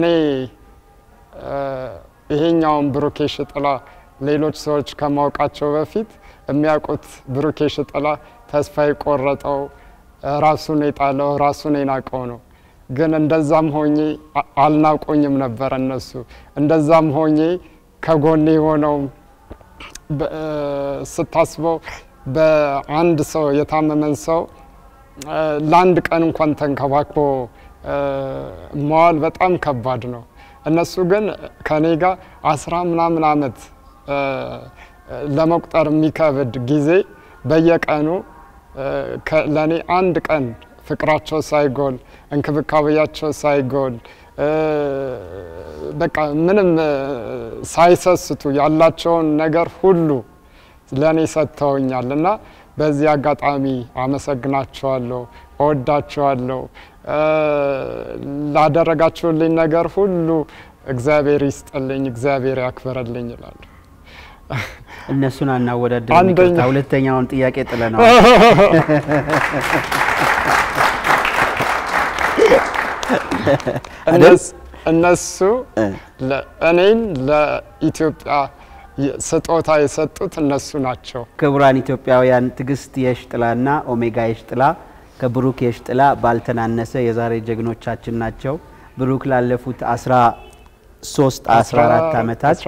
ይሄኛውን ብሩክ የሺጥላ ሌሎች ሰዎች ከማውቃቸው በፊት የሚያውቁት ብሩክ የሺጥላ ተስፋ የቆረጠው ራሱን የጣለው ራሱን የናቀው ነው ግን እንደዛም ሆኜ አልናቆኝም ነበር እነሱ እንደዛም ሆኜ ከጎኔ ሆነው ስታስበው በአንድ ሰው የታመመን ሰው ለአንድ ቀን እንኳን ተንከባክቦ መዋል በጣም ከባድ ነው እነሱ ግን ከኔ ጋር አስራ ምናምን አመት ለመቁጠር የሚከብድ ጊዜ በየቀኑ ለኔ አንድ ቀን ፍቅራቸው ሳይጎል እንክብካቤያቸው ሳይጎል በቃ ምንም ሳይሰስቱ ያላቸውን ነገር ሁሉ ለኔ ሰጥተውኛልና በዚህ አጋጣሚ አመሰግናቸዋለሁ እወዳቸዋለሁ ላደረጋችሁልኝ ነገር ሁሉ እግዚአብሔር ይስጥልኝ እግዚአብሔር ያክብርልኝ ይላል እነሱን አናወዳደርም ይቅርታ ሁለተኛውን ጥያቄ ጥለናል እነሱ እኔን ለኢትዮጵያ ስጦታ የሰጡት እነሱ ናቸው ክቡራን ኢትዮጵያውያን ትግስት የሺጥላና ኦሜጋ የሺጥላ ከብሩክ የሺጥላ ባልተናነሰ የዛሬ ጀግኖቻችን ናቸው ብሩክ ላለፉት አስራ ሶስት አስራ አራት አመታት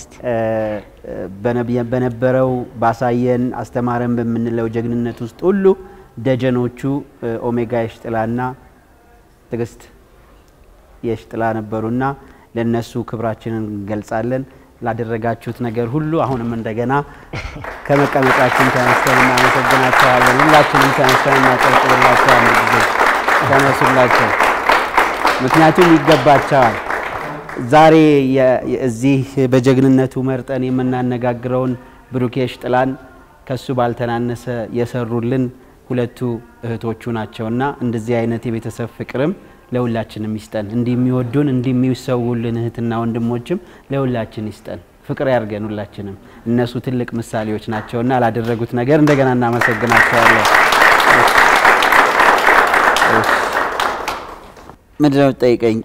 በነበረው ባሳየን አስተማረን በመንለው ጀግንነት ውስጥ ሁሉ ደጀኖቹ ኦሜጋ የሺጥላና ትግስት የሺጥላ ነበሩና ለነሱ ክብራችንን እንገልጻለን ላደረጋችሁት ነገር ሁሉ አሁንም እንደገና ከመቀመጫችን ተነስተን እናመሰግናችኋለን ሁላችንም ተነስተን እናጨብጭብላችኋለን ተነሱላችሁ ምክንያቱም ይገባቸዋል ዛሬ እዚህ በጀግንነቱ መርጠን የምናነጋግረውን ብሩክ የሺጥላን ከሱ ባልተናነሰ የሰሩልን ሁለቱ እህቶቹ ናቸውና እንደዚህ አይነት የቤተሰብ ፍቅርም ለሁላችንም ይስጠን እንዲሚወዱን እንዲሚሰውልን እህትና ወንድሞችም ለሁላችን ይስጠን ፍቅር ያርገን ሁላችንም እነሱ ትልቅ ምሳሌዎች ናቸውና ላደረጉት ነገር እንደገና እናመሰግናቸዋለን ምንድነው ጠይቀኝ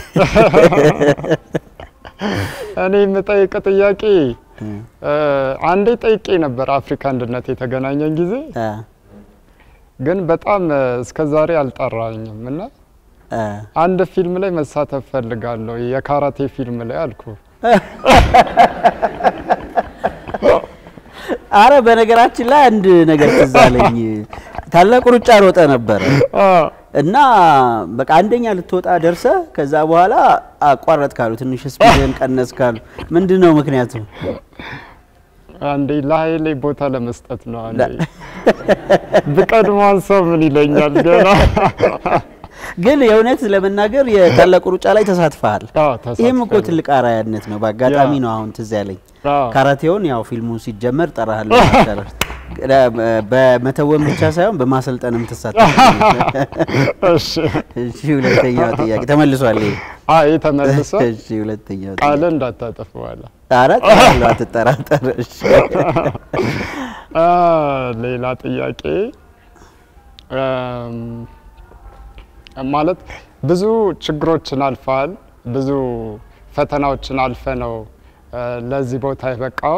እኔ የምጠይቅ ጥያቄ አንዴ ጠይቄ ነበር አፍሪካ አንድነት የተገናኘን ጊዜ ግን በጣም እስከዛሬ አልጠራኝም እና አንድ ፊልም ላይ መሳተፍ ፈልጋለሁ የካራቴ ፊልም ላይ አልኩ አረ በነገራችን ላይ አንድ ነገር ትዛለኝ ታላቁ ሩጫ ሮጠ ነበር እና በቃ አንደኛ ልትወጣ ደርሰ ከዛ በኋላ አቋረጥ ካሉ ትንሽ ስፒድን ቀነስ ካሉ ምንድነው ምክንያቱ አንዴ ለኃይሌ ቦታ ለመስጠት ነው አንዴ በቀድሞን ሰው ምን ይለኛል ገና ግን የእውነት ለመናገር የታላቁ ሩጫ ላይ ተሳትፈሃል ይሄም እኮ ትልቅ አራያነት ነው በአጋጣሚ ነው አሁን ትዝ ያለኝ ካራቴውን ያው ፊልሙ ሲጀመር ጠራሃለሁ አስተረር በመተወም ብቻ ሳይሆን በማሰልጠንም ተሳትፈሃል እሺ እሺ ሁለተኛው ጥያቄ ተመልሷል አይ ተመልሷል እሺ ሁለተኛው ቃል እንዳታጠፈዋላ አረ ታላ ተጠራጠር እሺ አ ሌላ ጥያቄ ማለት ብዙ ችግሮችን አልፋል ብዙ ፈተናዎችን አልፈ ነው ለዚህ ቦታ ይበቃው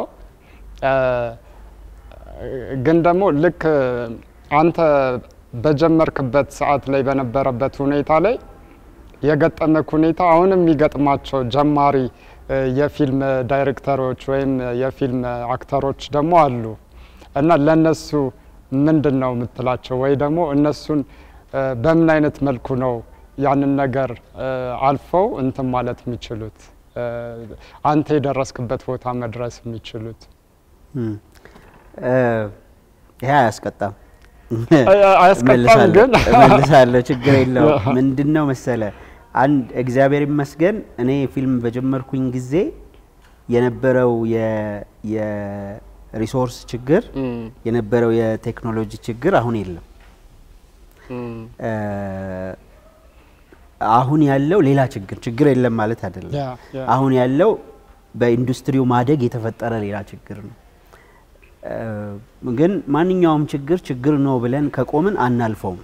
ግን ደግሞ ልክ አንተ በጀመርክበት ሰዓት ላይ በነበረበት ሁኔታ ላይ የገጠመክ ሁኔታ አሁንም የሚገጥማቸው ጀማሪ የፊልም ዳይሬክተሮች ወይም የፊልም አክተሮች ደግሞ አሉ እና ለነሱ ምንድነው የምትላቸው ወይ ደግሞ እነሱን በምን አይነት መልኩ ነው ያንን ነገር አልፈው እንትን ማለት የሚችሉት አንተ የደረስክበት ቦታ መድረስ የሚችሉት ያ ያስቀጣም አያስቀጣም ግን መልሳለሁ ችግር የለው ምንድነው መሰለ አንድ እግዚአብሔር ይመስገን እኔ ፊልም በጀመርኩኝ ጊዜ የነበረው የ የ ሪሶርስ ችግር የነበረው የቴክኖሎጂ ችግር አሁን የለም አሁን ያለው ሌላ ችግር ችግር የለም ማለት አይደለም አሁን ያለው በኢንዱስትሪው ማደግ የተፈጠረ ሌላ ችግር ነው ግን ማንኛውም ችግር ችግር ነው ብለን ከቆምን አናልፈውም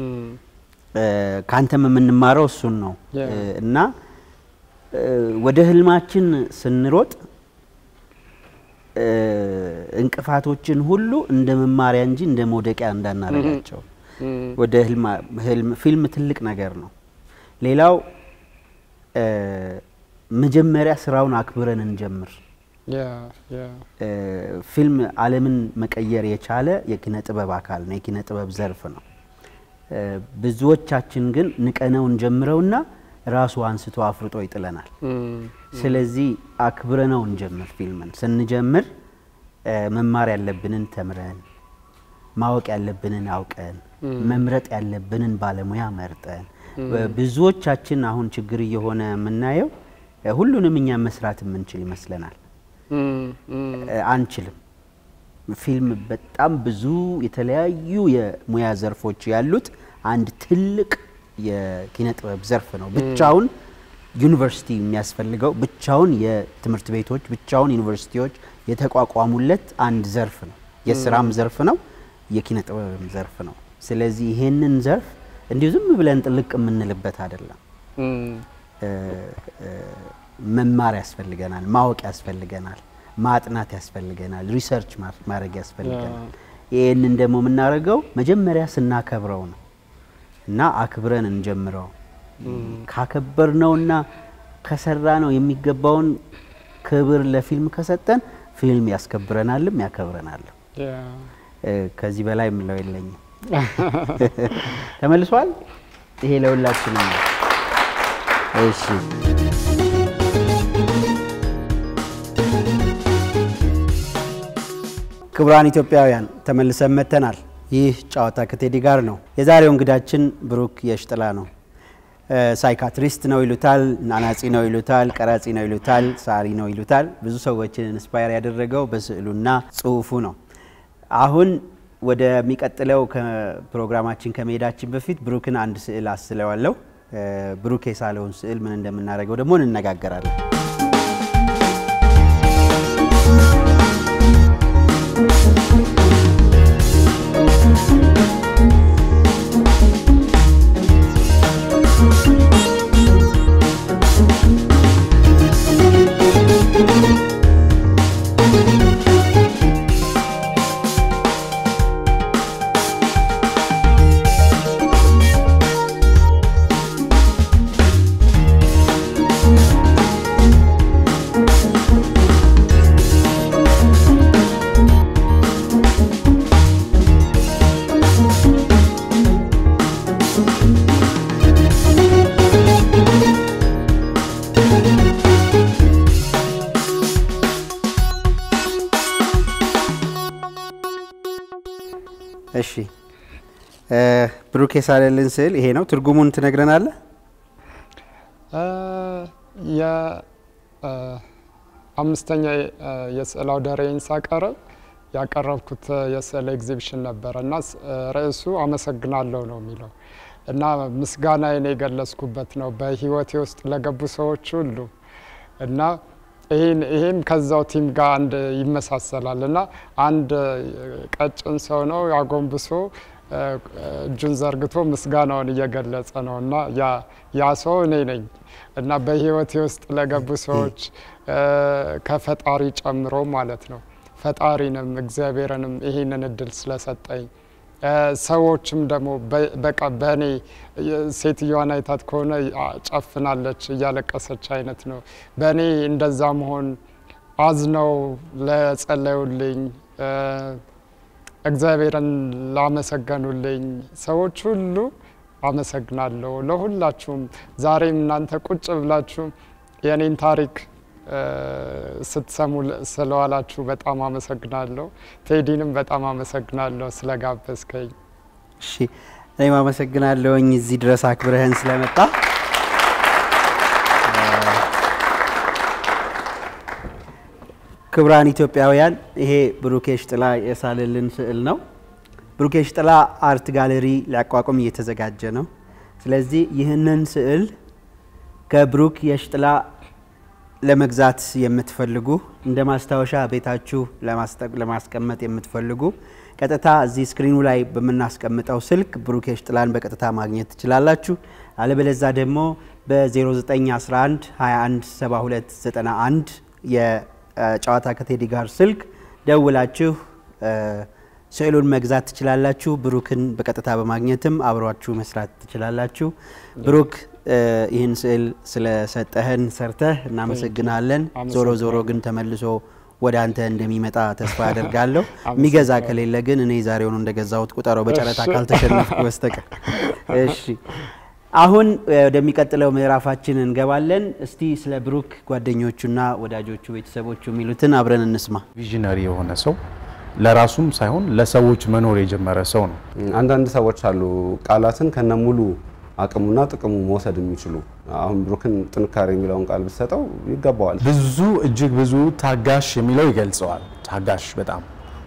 ካንተም የምንማረው እሱን ነው እና ወደ ህልማችን ስንሮጥ እንቅፋቶችን ሁሉ እንደ መማሪያ እንጂ እንደ ሞደቂያ እንዳናረጋቸው ወደ ህልም ፊልም ትልቅ ነገር ነው ሌላው መጀመሪያ ስራውን አክብረን እንጀምር ያ ያ ፊልም ዓለምን መቀየር የቻለ የኪነ ጥበብ አካል ነው የኪነ ጥበብ ዘርፍ ነው ብዙዎቻችን ግን ንቀነው እንጀምረውና ራሱ አንስቶ አፍርጦ ይጥለናል ስለዚህ አክብረነው እንጀምር ፊልምን ስንጀምር መማር ያለብንን ተምረን ማወቅ ያለብንን አውቀን መምረጥ ያለብንን ባለሙያ መርጠን ብዙዎቻችን አሁን ችግር እየሆነ የምናየው ሁሉንም እኛ መስራት የምንችል ይመስለናል አንችልም ፊልም በጣም ብዙ የተለያዩ የሙያ ዘርፎች ያሉት አንድ ትልቅ የኪነ ጥበብ ዘርፍ ነው ብቻውን ዩኒቨርሲቲ የሚያስፈልገው ብቻውን የትምህርት ቤቶች ብቻውን ዩኒቨርሲቲዎች የተቋቋሙለት አንድ ዘርፍ ነው የስራም ዘርፍ ነው የኪነ ጥበብም ዘርፍ ነው ስለዚህ ይሄንን ዘርፍ እንዲሁ ዝም ብለን ጥልቅ የምንልበት አይደለም መማር ያስፈልገናል ማወቅ ያስፈልገናል ማጥናት ያስፈልገናል ሪሰርች ማድረግ ያስፈልገናል ይሄንን ደግሞ የምናረጋው መጀመሪያ ስናከብረው ነው እና አክብረን እንጀምረው ካከበርነውና ከሰራነው የሚገባውን ክብር ለፊልም ከሰጠን ፊልም ያስከብረናልም ያከብረናል ከዚህ በላይ ምለው የለኝም ተመልሷል ይሄ ለሁላችንም እሺ ክቡራን ኢትዮጵያውያን ተመልሰን መተናል ይህ ጨዋታ ከቴዲ ጋር ነው የዛሬው እንግዳችን ብሩክ የሽጥላ ነው ሳይካትሪስት ነው ይሉታል ናናጺ ነው ይሉታል ቀራጺ ነው ይሉታል ሳሪ ነው ይሉታል ብዙ ሰዎችን ኢንስፓየር ያደረገው በስዕሉና ጽሁፉ ነው አሁን ወደ ሚቀጥለው ፕሮግራማችን ከመሄዳችን በፊት ብሩክን አንድ ስዕል አስለዋለሁ ብሩክ የሳለውን ስዕል ምን እንደምናደርገው ደግሞ እንነጋገራለን እሺ ብሩክ የሳለልን ስዕል ይሄ ነው ትርጉሙን ትነግረናለህ ያ አምስተኛ የስዕል አውደ ርዕይን ሳቀርብ ያቀረብኩት የስዕል ኤግዚቢሽን ነበርና ርዕሱ አመሰግናለሁ ነው የሚለው እና ምስጋናዬን የገለጽኩበት ነው በህይወቴ ውስጥ ለገቡ ሰዎች ሁሉ እና ይሄን ይሄም ከዛው ቲም ጋር አንድ ይመሳሰላልና አንድ ቀጭን ሰው ነው ያጎንብሶ እጁን ዘርግቶ ምስጋናውን እየገለጸ ነውና ያ ያ ሰው እኔ ነኝ እና በህይወቴ ውስጥ ለገቡ ሰዎች ከፈጣሪ ጨምሮ ማለት ነው ፈጣሪንም እግዚአብሔርንም ይሄንን እድል ስለሰጠኝ ሰዎችም ደግሞ በቃ በኔ ሴትዮዋን አይታት ከሆነ ጨፍናለች እያለቀሰች አይነት ነው በኔ እንደዛ መሆን አዝነው ለጸለዩልኝ እግዚአብሔርን ላመሰገኑልኝ ሰዎች ሁሉ አመሰግናለሁ ለሁላችሁም ዛሬም እናንተ ቁጭ ብላችሁ የኔን ታሪክ ስትሰሙ ስለዋላችሁ በጣም አመሰግናለሁ ቴዲንም በጣም አመሰግናለሁ ስለጋበዝከኝ እሺ እኔም አመሰግናለሁኝ እዚህ ድረስ አክብረህን ስለመጣ ክብራን ኢትዮጵያውያን ይሄ ብሩክ የሽጥላ የሳለልን ስዕል ነው። ብሩክ የሽጥላ አርት ጋለሪ ሊያቋቁም እየተዘጋጀ ነው። ስለዚህ ይህንን ስዕል ከብሩክ የሽጥላ ለመግዛት የምትፈልጉ እንደ ማስታወሻ ቤታችሁ ለማስቀመጥ የምትፈልጉ ቀጥታ እዚህ ስክሪኑ ላይ በመናስቀምጠው ስልክ ብሩክ የሽጥላን በቀጥታ ማግኘት ትችላላችሁ። አለበለዚያ ደግሞ በ0911 21 72 91 የጨዋታ ከቴዲ ጋር ስልክ ደውላችሁ ስዕሉን መግዛት ትችላላችሁ። ብሩክን በቀጥታ በማግኘትም አብራችሁ መስራት ትችላላችሁ። ብሩክ ይህን ስዕል ስለሰጠህን ሰርተህ እናመሰግናለን። ዞሮ ዞሮ ግን ተመልሶ ወደ አንተ እንደሚመጣ ተስፋ አደርጋለሁ። ሚገዛ ከሌለ ግን እኔ ዛሬውን እንደገዛውት ቁጠረው በጨረታ ካልተሸነፍኩ በስተቀር። እሺ አሁን ወደሚቀጥለው ምዕራፋችን እንገባለን። እስቲ ስለ ብሩክ ጓደኞቹና ወዳጆቹ ቤተሰቦቹ የሚሉትን አብረን እንስማ። ቪዥነሪ የሆነ ሰው ለራሱም ሳይሆን ለሰዎች መኖር የጀመረ ሰው ነው። አንዳንድ ሰዎች አሉ ቃላትን ከነሙሉ አቅሙና ጥቅሙ መውሰድ የሚችሉ። አሁን ብሩክን ጥንካሬ የሚለውን ቃል ብሰጠው ይገባዋል። ብዙ እጅግ ብዙ ታጋሽ የሚለው ይገልጸዋል። ታጋሽ በጣም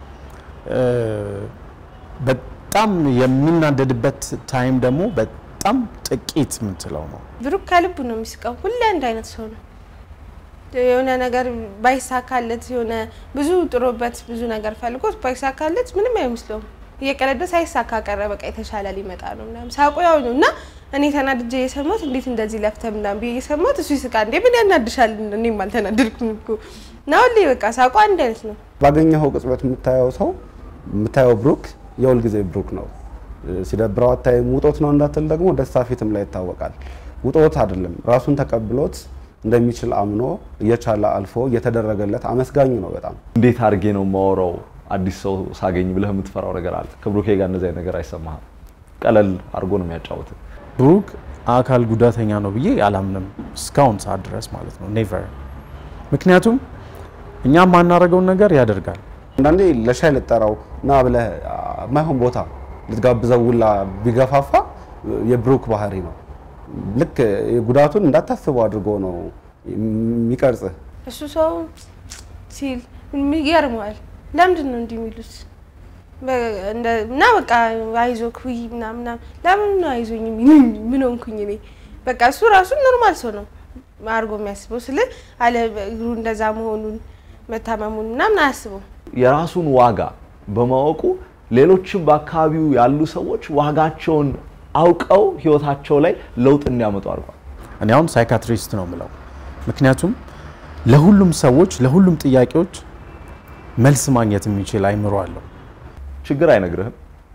በጣም የሚናደድበት ታይም ደግሞ በጣም ጥቂት ምትለው ነው። ብሩክ ከልቡ ነው የሚስቀው። ሁሌ አንድ አይነት ሰው ነው። የሆነ ነገር ባይሳካለት የሆነ ብዙ ጥሮበት ብዙ ነገር ፈልጎት ባይሳካለት ምንም አይመስለውም። እየቀለደ ሳይሳካ ቀረ በቃ የተሻለ ሊመጣ ነው ምናምን ሳቆ ያው ነውና እኔ ተናድጄ የሰማሁት እንዴት እንደዚህ ለፍተም ምናምን ብዬ የሰማሁት እሱ ይስቃ እንዴ ምን ያናድሻል እኔም አልተናደድኩም እኮ ነው ልይ በቃ ሳቆ አንድ አይነት ነው። ባገኘው ቅጽበት የምታየው ሰው የምታየው ብሩክ የሁል ጊዜ ብሩክ ነው። ሲደብረው አታይም። ውጦት ነው እንዳትል ደግሞ ደስታ ፊትም ላይ ይታወቃል። ውጦት አይደለም ራሱን ተቀብሎት እንደሚችል አምኖ እየቻለ አልፎ እየተደረገለት አመስጋኝ ነው በጣም። እንዴት አርጌ ነው ማወራው አዲስ ሰው ሳገኝ ብለህ የምትፈራው ነገር አለ። ከብሩክ ጋር እንደዚህ ነገር አይሰማህም። ቀለል አርጎ ነው የሚያጫውት። ብሩክ አካል ጉዳተኛ ነው ብዬ አላምንም እስካሁን ሰዓት ድረስ ማለት ነው። ኔቨር። ምክንያቱም እኛ ማናረገው ነገር ያደርጋል። አንዳንዴ ለሻይ ልጠራው ና ብለህ ማይሆን ቦታ ልትጋብዘው ሁላ ቢገፋፋ የብሩክ ባህሪ ነው። ልክ ጉዳቱን እንዳታስበው አድርጎ ነው የሚቀርጽህ። እሱ ሰው ሲል የሚገርመዋል። ለምንድን ነው እንዲህ የሚሉት? እና በቃ አይዞክ ወይ ምናምን ለምን ነው አይዞኝ ምን ሆንኩኝ እኔ? በቃ እሱ ራሱ ኖርማል ሰው ነው አርጎ የሚያስበው። ስለ አለ እግሩ እንደዛ መሆኑን መታመሙን ምናምን አያስበው። የራሱን ዋጋ በማወቁ ሌሎችም በአካባቢው ያሉ ሰዎች ዋጋቸውን አውቀው ህይወታቸው ላይ ለውጥ እንዲያመጡ አድርጓል። እኔ አሁን ሳይካትሪስት ነው የምለው። ምክንያቱም ለሁሉም ሰዎች ለሁሉም ጥያቄዎች መልስ ማግኘት የሚችል አይምሮ አለው። ችግር አይነግርህም።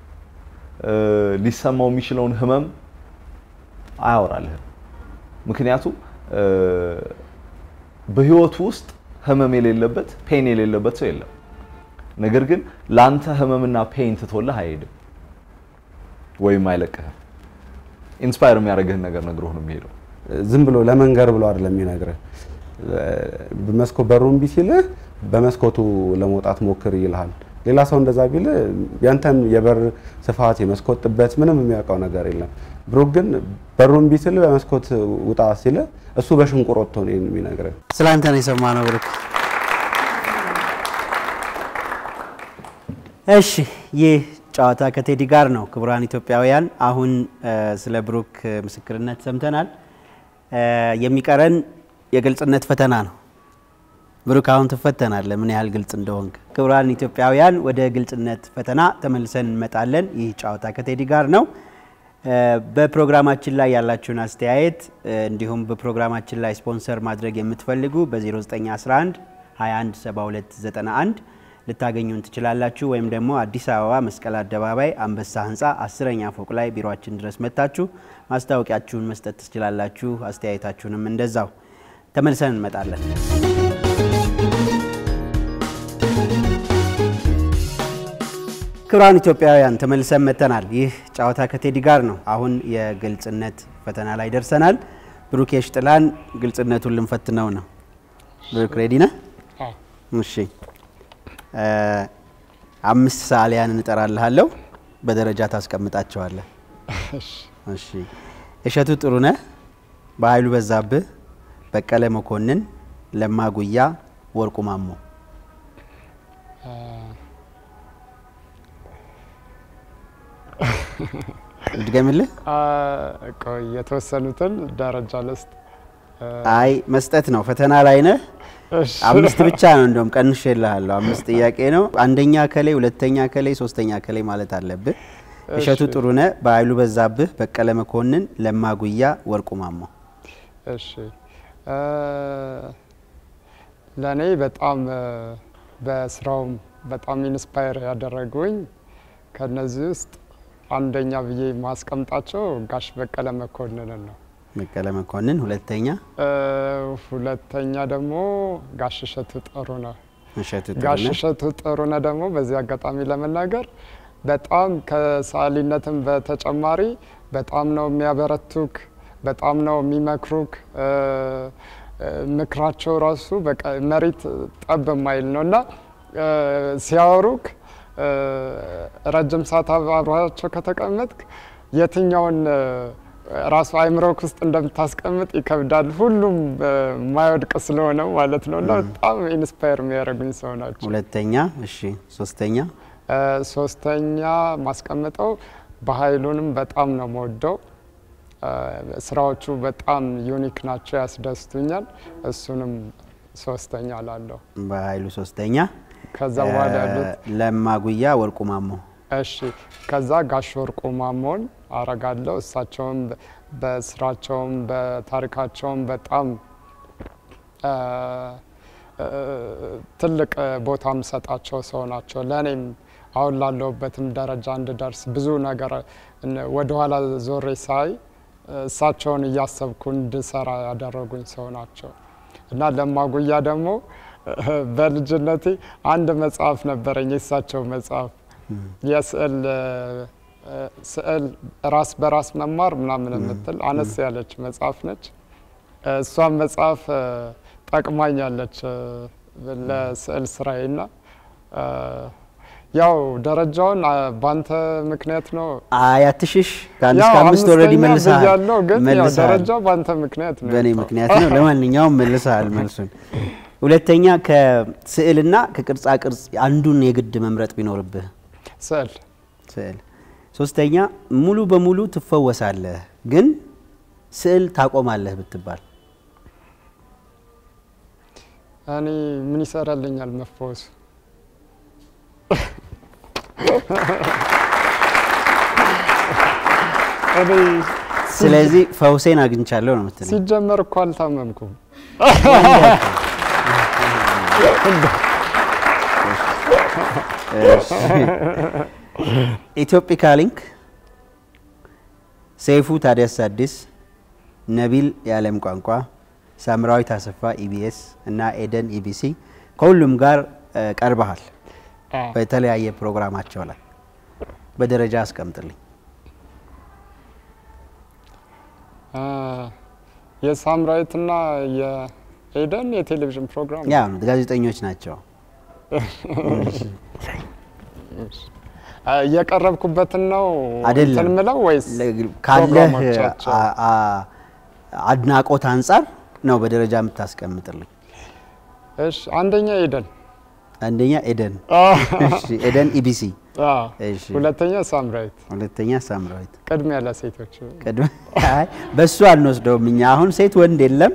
ሊሰማው የሚችለውን ህመም አያወራልህም። ምክንያቱም በህይወቱ ውስጥ ህመም የሌለበት ፔን የሌለበት ሰው የለም። ነገር ግን ላንተ ህመምና ፔን ትቶልህ አይሄድም ወይም አይለቅህም። ኢንስፓየር የሚያደርግህን ነገር ነግሮህ ነው የሚሄደው። ዝም ብሎ ለመንገር ብሎ አይደለም የሚነግርህ። በመስኮት በሩን ቢሲልህ በመስኮቱ ለመውጣት ሞክር ይልሃል። ሌላ ሰው እንደዛ ቢል ያንተን የበር ስፋት የመስኮት ጥበት ምንም የሚያውቀው ነገር የለም። ብሩክ ግን በሩን ቢሲል በመስኮት ውጣ ሲል እሱ በሽንቁር ወጥቶ ነው የሚነግርህ። ስላንተ ነው የሰማነው ብሩክ። እሺ ይህ ጨዋታ ከቴዲ ጋር ነው። ክቡራን ኢትዮጵያውያን አሁን ስለ ብሩክ ምስክርነት ሰምተናል። የሚቀረን የግልጽነት ፈተና ነው። ብሩክ አሁን ትፈተናለህ ምን ያህል ግልጽ እንደሆንክ። ክቡራን ኢትዮጵያውያን ወደ ግልጽነት ፈተና ተመልሰን እንመጣለን። ይህ ጨዋታ ከቴዲ ጋር ነው። በፕሮግራማችን ላይ ያላችሁን አስተያየት እንዲሁም በፕሮግራማችን ላይ ስፖንሰር ማድረግ የምትፈልጉ በ0911 21 72 91 ልታገኙን ትችላላችሁ። ወይም ደግሞ አዲስ አበባ መስቀል አደባባይ አንበሳ ህንጻ አስረኛ ፎቅ ላይ ቢሮአችን ድረስ መጣችሁ ማስታወቂያችሁን መስጠት ትችላላችሁ። አስተያየታችሁንም እንደዛው። ተመልሰን እንመጣለን። ክቡራን ኢትዮጵያውያን ተመልሰን መጥተናል። ይህ ጨዋታ ከቴዲ ጋር ነው። አሁን የግልጽነት ፈተና ላይ ደርሰናል። ብሩክ የሽጥላን ግልጽነቱን ልንፈትነው ነው። ብሩክ ሬዲ ነህ? አዎ። እሺ አምስት ሰዓሊያን እንጠራልሃለሁ በደረጃ ታስቀምጣቸዋለህ። እሺ እሺ እሸቱ ጥሩነህ፣ በኃይሉ በዛብህ፣ በቀለ መኮንን፣ ለማ ጉያ፣ ወርቁ ማሞ። ድገምልህ ቆይ የተወሰኑትን ደረጃ ለስት አይ መስጠት ነው ፈተና ላይ ነህ አምስት ብቻ ነው እንደውም ቀንሼልሃለሁ አምስት ጥያቄ ነው አንደኛ ከሌ ሁለተኛ ከሌ ሶስተኛ ከሌ ማለት አለብህ እሸቱ ጥሩነ በኃይሉ በዛብህ በቀለ መኮንን ለማጉያ ወርቁ ማሞ እሺ ለኔ በጣም በስራው በጣም ኢንስፓየር ያደረጉኝ ከነዚህ ውስጥ አንደኛ ብዬ ማስቀምጣቸው ጋሽ በቀለ መኮንን ነው በቀለ መኮንን ሁለተኛ ሁለተኛ ደግሞ ጋሽ እሸቱ ጥሩነ እሸቱ ጥሩነ ጋሽ እሸቱ ጥሩነ ደግሞ በዚህ አጋጣሚ ለመናገር በጣም ከሳሊነትም በተጨማሪ በጣም ነው የሚያበረቱክ በጣም ነው የሚመክሩክ ምክራቸው ራሱ በቃ መሪት ጠብ ማይል ነውና ሲያወሩክ ረጅም ሰዓት አብራቸው ከተቀመጥክ የትኛውን ራሱ አይምሮክ ውስጥ እንደምታስቀምጥ ይከብዳል ሁሉም ማይወድቅ ስለሆነ ማለት ነውና በጣም ኢንስፓየር የሚያደርጉኝ ሰው ናቸው ሁለተኛ እሺ ሶስተኛ ሶስተኛ ማስቀምጠው በኃይሉንም በጣም ነው የምወደው ስራዎቹ በጣም ዩኒክ ናቸው ያስደስቱኛል እሱንም ሶስተኛ ላለው በኃይሉ ሶስተኛ ከዛ በኋላ ያሉት ለማጉያ ወርቁ ማሞ እሺ ከዛ ጋሽ ወርቁ ማሞን አረጋለሁ እሳቸውም በስራቸውም በታሪካቸውም በጣም ትልቅ ቦታም ሰጣቸው ሰው ናቸው ለኔም አሁን ላለሁበትም ደረጃ እንድደርስ ብዙ ነገር ወደ ኋላ ዞሬ ሳይ እሳቸውን እያሰብኩ እንድሰራ ያደረጉኝ ሰው ናቸው እና ለማጉያ ደግሞ በልጅነቴ አንድ መጽሐፍ ነበረኝ የእሳቸው መጽሐፍ የስዕል ስዕል ራስ በራስ መማር ምናምን የምትል አነስ ያለች መጽሐፍ ነች እሷም መጽሐፍ ጠቅማኛለች ለስዕል ስራዬና ያው ደረጃውን ባንተ ምክንያት ነው አያትሽሽ ከአንድ እስከ አምስት ኦሬዲ መልሰሃል ያለው ግን ያው ደረጃው ባንተ ምክንያት ነው በኔ ምክንያት ነው ለማንኛውም መልሰሃል መልሱን ሁለተኛ ከስዕልና ከቅርጻ ቅርጽ አንዱን የግድ መምረጥ ቢኖርብህ ስዕል ስዕል ሶስተኛ ሙሉ በሙሉ ትፈወሳለህ ግን ስዕል ታቆማለህ ብትባል እኔ ምን ይሰራልኛል መፈወስ እኔ ስለዚህ ፈውሴን አግኝቻለሁ ነው የምትለው ሲጀመር እኮ አልታመምኩም ኢትዮፒካ ሊንክ ሰይፉ ታዲያስ አዲስ ነቢል የዓለም ቋንቋ ሳምራዊት አሰፋ ኢቢኤስ እና ኤደን ኢቢሲ ከሁሉም ጋር ቀርበሃል በተለያየ ፕሮግራማቸው ላይ በደረጃ አስቀምጥልኝ የሳምራዊትና የኤደን የቴሌቪዥን ፕሮግራም ያ ጋዜጠኞች ናቸው የቀረብኩበትን ነው አይደለም ምለው ወይስ ካለህ አድናቆት አንፃር ነው በደረጃ የምታስቀምጥልኝ እሺ አንደኛ ኤደን አንደኛ ኤደን እሺ ኤደን ኢቢሲ እሺ ሁለተኛ ሳምራዊት ሁለተኛ ሳምራዊት ቅድሚያ ለሴቶች ቅድሚያ አይ በሱ አንወስደውም እኛ አሁን ሴት ወንድ የለም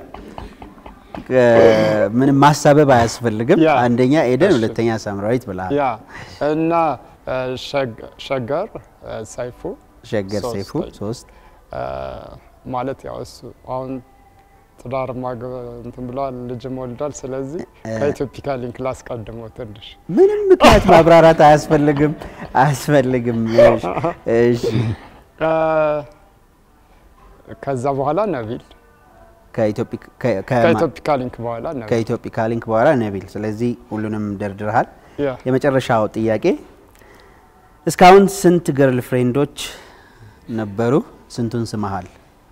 ምን ማሳበብ አያስፈልግም አንደኛ ኤደን ሁለተኛ ሳምራዊት ብላ ያ እና ሸገር ሰይፉ ሸገር ሰይፉ ሶስት ማለት ያው እሱ አሁን ትዳር ማግባ እንትን ብሏል ልጅም ወልዷል ስለዚህ ከኢትዮፒካ ሊንክ ላስቀድመው ትንሽ ምንም ምክንያት ማብራራት አያስፈልግም አያስፈልግም እሺ ከዛ በኋላ ነቢል ከኢትዮፒካ ከኢትዮፒካ ሊንክ በኋላ ነቢል ከኢትዮፒካ ሊንክ በኋላ ነቢል ስለዚህ ሁሉንም ደርድረሃል የመጨረሻው ጥያቄ እስካሁን ስንት ገርል ፍሬንዶች ነበሩ ስንቱን ስመሃል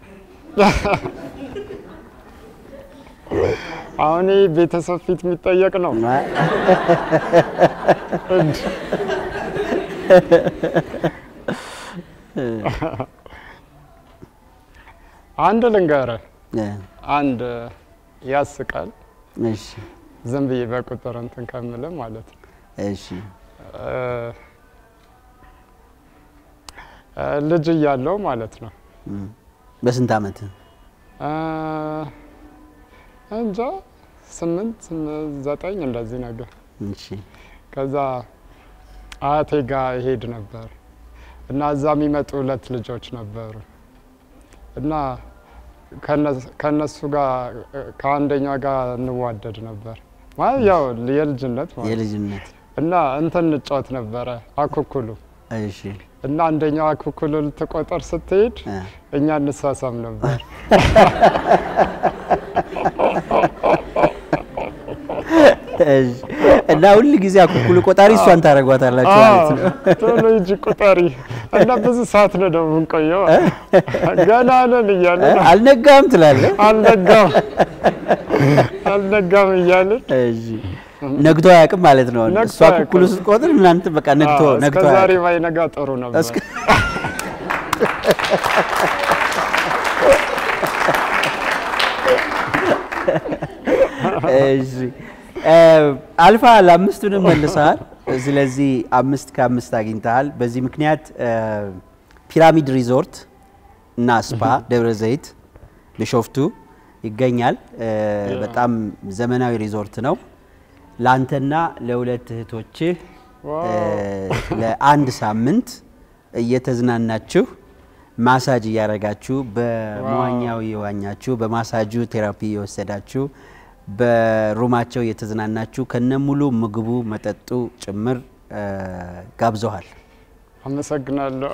አሁን ቤተሰብ ፊት የሚጠየቅ ነው አንድ ልንገረ አንድ ያስቃል እሺ ዝም ብዬ በቁጥር እንትን ከምለ ማለት እሺ ልጅ እያለሁ ማለት ነው በስንት አመት እንጃ ስምንት ዘጠኝ እንደዚህ ነገር እሺ ከዛ አያቴ ጋር ሄድ ነበር እና እዛ የሚመጡ ሁለት ልጆች ነበሩ እና ከነሱ ጋር ከአንደኛው ጋር እንዋደድ ነበር ማለት ያው የልጅነት ማለት የልጅነት እና እንትን እንጫወት ነበረ አኩኩሉ እሺ እና አንደኛው አኩኩሉ ልትቆጠር ስትሄድ እኛ እንሳሳም ነበር እሺ እና ሁሉ ጊዜ አኩኩሉ ቆጣሪ እሷን ታረጋታላችሁ ማለት ነው ቶሎ ይጂ ቆጣሪ እና ብዙ ሰዓት ነው ደግሞ እንቆየው ገና ነን እያለ አልነጋም ትላለህ አልነጋም አልነጋም እያለ እሺ ነግቶ ያቅም ማለት ነው እሷ አኩኩሉ ስትቆጥር እናንተ በቃ ነግቶ ነግቶ ዛሬ ባይነጋ ጥሩ ነበር እሺ አልፋ ለአምስቱንም መልሰሃል ስለዚህ አምስት ከአምስት አግኝተሃል በዚህ ምክንያት ፒራሚድ ሪዞርት እና ስፓ ደብረ ዘይት ቢሾፍቱ ይገኛል በጣም ዘመናዊ ሪዞርት ነው ላንተና ለሁለት እህቶች ለአንድ ሳምንት እየተዝናናችሁ ማሳጅ ያረጋችሁ በመዋኛው ይዋኛችሁ በማሳጁ ቴራፒ እየወሰዳችሁ በሩማቸው እየተዝናናችሁ ከነሙሉ ምግቡ መጠጡ ጭምር ጋብዘዋል አመሰግናለሁ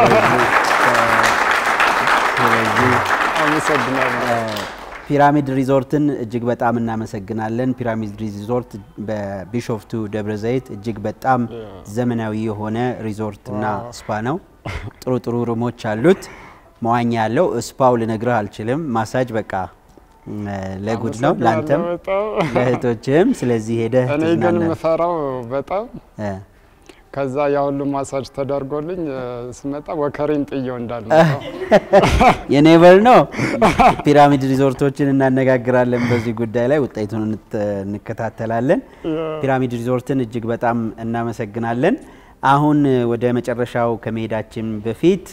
አመሰግናለሁ ፒራሚድ ሪዞርትን እጅግ በጣም እናመሰግናለን ፒራሚድ ሪዞርት በቢሾፍቱ ደብረ ዘይት እጅግ በጣም ዘመናዊ የሆነ ሪዞርትና ስፓ ነው ጥሩ ጥሩ ሩሞች አሉት መዋኛ ያለው ስፓው ልነግርህ አልችልም ማሳጅ በቃ ለጉድ ነው ላንተም ለእህቶችም ስለዚህ ሄደ እኔ ግን መፈራው በጣም ከዛ ያሁሉ ማሳጅ ተደርጎልኝ ስመጣ ወከሪን ጥየው እንዳልመጣው የኔቨር ነው ፒራሚድ ሪዞርቶችን እናነጋግራለን በዚህ ጉዳይ ላይ ውጤቱን እንከታተላለን ፒራሚድ ሪዞርትን እጅግ በጣም እናመሰግናለን አሁን ወደ መጨረሻው ከመሄዳችን በፊት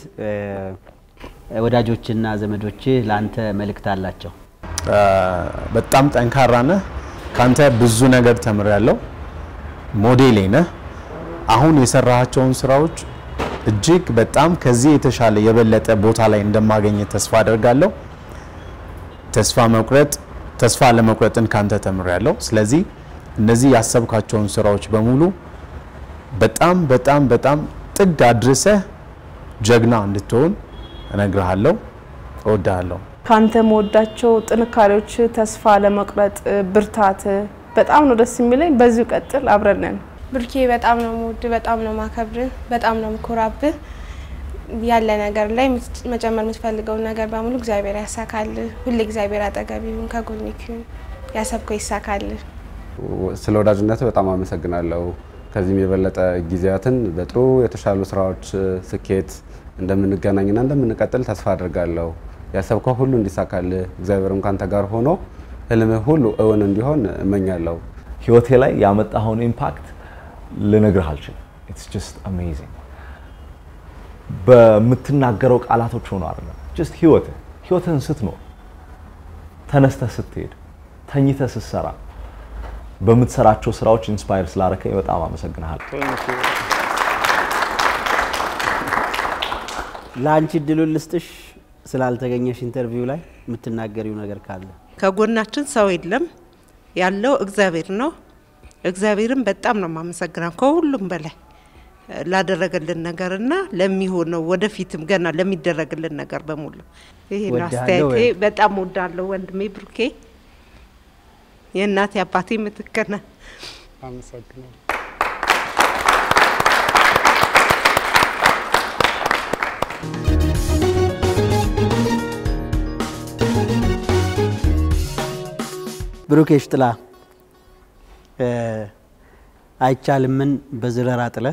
ወዳጆችና ዘመዶች ላንተ መልእክት አላቸው በጣም ጠንካራ ነህ ካንተ ብዙ ነገር ተምሬያለሁ ሞዴሌ ነህ አሁን የሰራሃቸውን ስራዎች እጅግ በጣም ከዚህ የተሻለ የበለጠ ቦታ ላይ እንደማገኝ ተስፋ አደርጋለሁ ተስፋ መቁረጥ ተስፋ ለመቁረጥን ካንተ ተምሬያለሁ ስለዚህ እነዚህ ያሰብካቸውን ስራዎች በሙሉ በጣም በጣም በጣም ጥግ አድርሰህ ጀግና እንድትሆን እነግርሃለሁ እወዳለሁ ካንተ መወዳቸው ጥንካሬዎች ተስፋ ለመቁረጥ ብርታት በጣም ነው ደስ የሚለኝ በዚሁ ቀጥል አብረን ብርኬ በጣም ነው ሞድ በጣም ነው ማከብር በጣም ነው ምኮራብህ ያለ ነገር ላይ መጨመር የምትፈልገው ነገር በሙሉ እግዚአብሔር ያሳካል ሁሉ እግዚአብሔር አጠገብ ይሁን ከጎንክ ያሰብከው ይሳካል ስለ ወዳጅነቱ በጣም አመሰግናለሁ ከዚህም የበለጠ ጊዜያትን በጥሩ የተሻሉ ስራዎች ስኬት እንደምንገናኝና እንደምንቀጥል ተስፋ አደርጋለሁ ያሰብከው ሁሉ እንዲሳካል እግዚአብሔርም ካንተ ጋር ሆኖ ህልምህ ሁሉ እውን እንዲሆን እመኛለሁ ህይወቴ ላይ ያመጣውን ኢምፓክት ልነግርህ አልችልም it's just amazing በምትናገረው ቃላቶች ሆኖ አይደለም just ህይወት ህይወትን ስትኖር ተነስተህ ስትሄድ ተኝተህ ስትሰራ በምትሰራቸው ስራዎች ኢንስፓየር ስላረከኝ በጣም አመሰግናለሁ ላንቺ ድሉን ልስጥሽ ስላልተገኘሽ ኢንተርቪው ላይ የምትናገሪው ነገር ካለ ከጎናችን ሰው የለም ያለው እግዚአብሔር ነው እግዚአብሔርን በጣም ነው ማመሰግናው ከሁሉም በላይ ላደረገልን ነገርና ለሚሆነው ወደፊትም ገና ለሚደረግልን ነገር በሙሉ ይሄን አስተያየቴ በጣም ወዳለው ወንድሜ ብሩኬ የእናት ያባቴ ምትከና አመሰግናለሁ ብሩክ የሽጥላ አይቻልምን በዝረራ ጥለ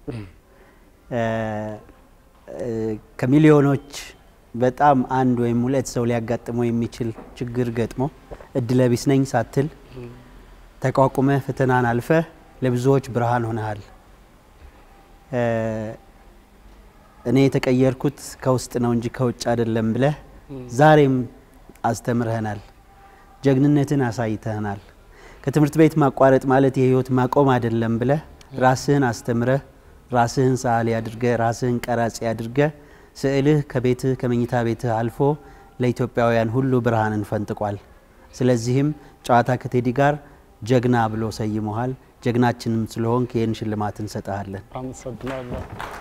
ከሚሊዮኖች በጣም አንድ ወይም ሁለት ሰው ሊያጋጥመው የሚችል ችግር ገጥሞ እድለቢስ ነኝ ሳትል ተቋቁመ ፈተናን አልፈ ለብዙዎች ብርሃን ሆነሃል እኔ የተቀየርኩት ከውስጥ ነው እንጂ ከውጭ አይደለም ብለህ ዛሬም አስተምረህናል ጀግንነትን አሳይተህናል ከትምህርት ቤት ማቋረጥ ማለት የህይወት ማቆም አይደለም ብለህ ራስህን አስተምረህ ራስህን ሰዓሊ አድርገህ ራስህን ቀራጺ አድርገህ ስዕልህ ከቤትህ ከመኝታ ቤትህ አልፎ ለኢትዮጵያውያን ሁሉ ብርሃንን ፈንጥቋል ስለዚህም ጨዋታ ከቴዲ ጋር ጀግና ብሎ ሰይሞሃል ጀግናችንም ስለሆንክ ይህን ሽልማት እንሰጣለን አመሰግናለሁ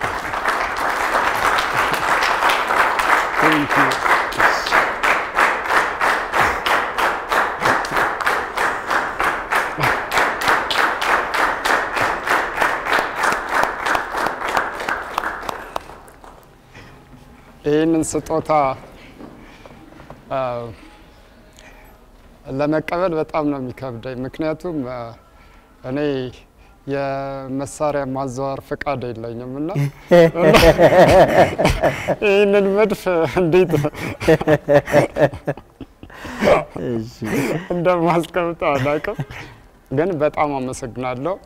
Thank you. ይህንን ስጦታ ለመቀበል በጣም ነው የሚከብደኝ ምክንያቱም እኔ የመሳሪያ ማዛወር ፍቃድ የለኝምና ይህንን መድፍ እንዴት እሺ እንደማስቀምጠው አላውቅም ግን በጣም አመሰግናለሁ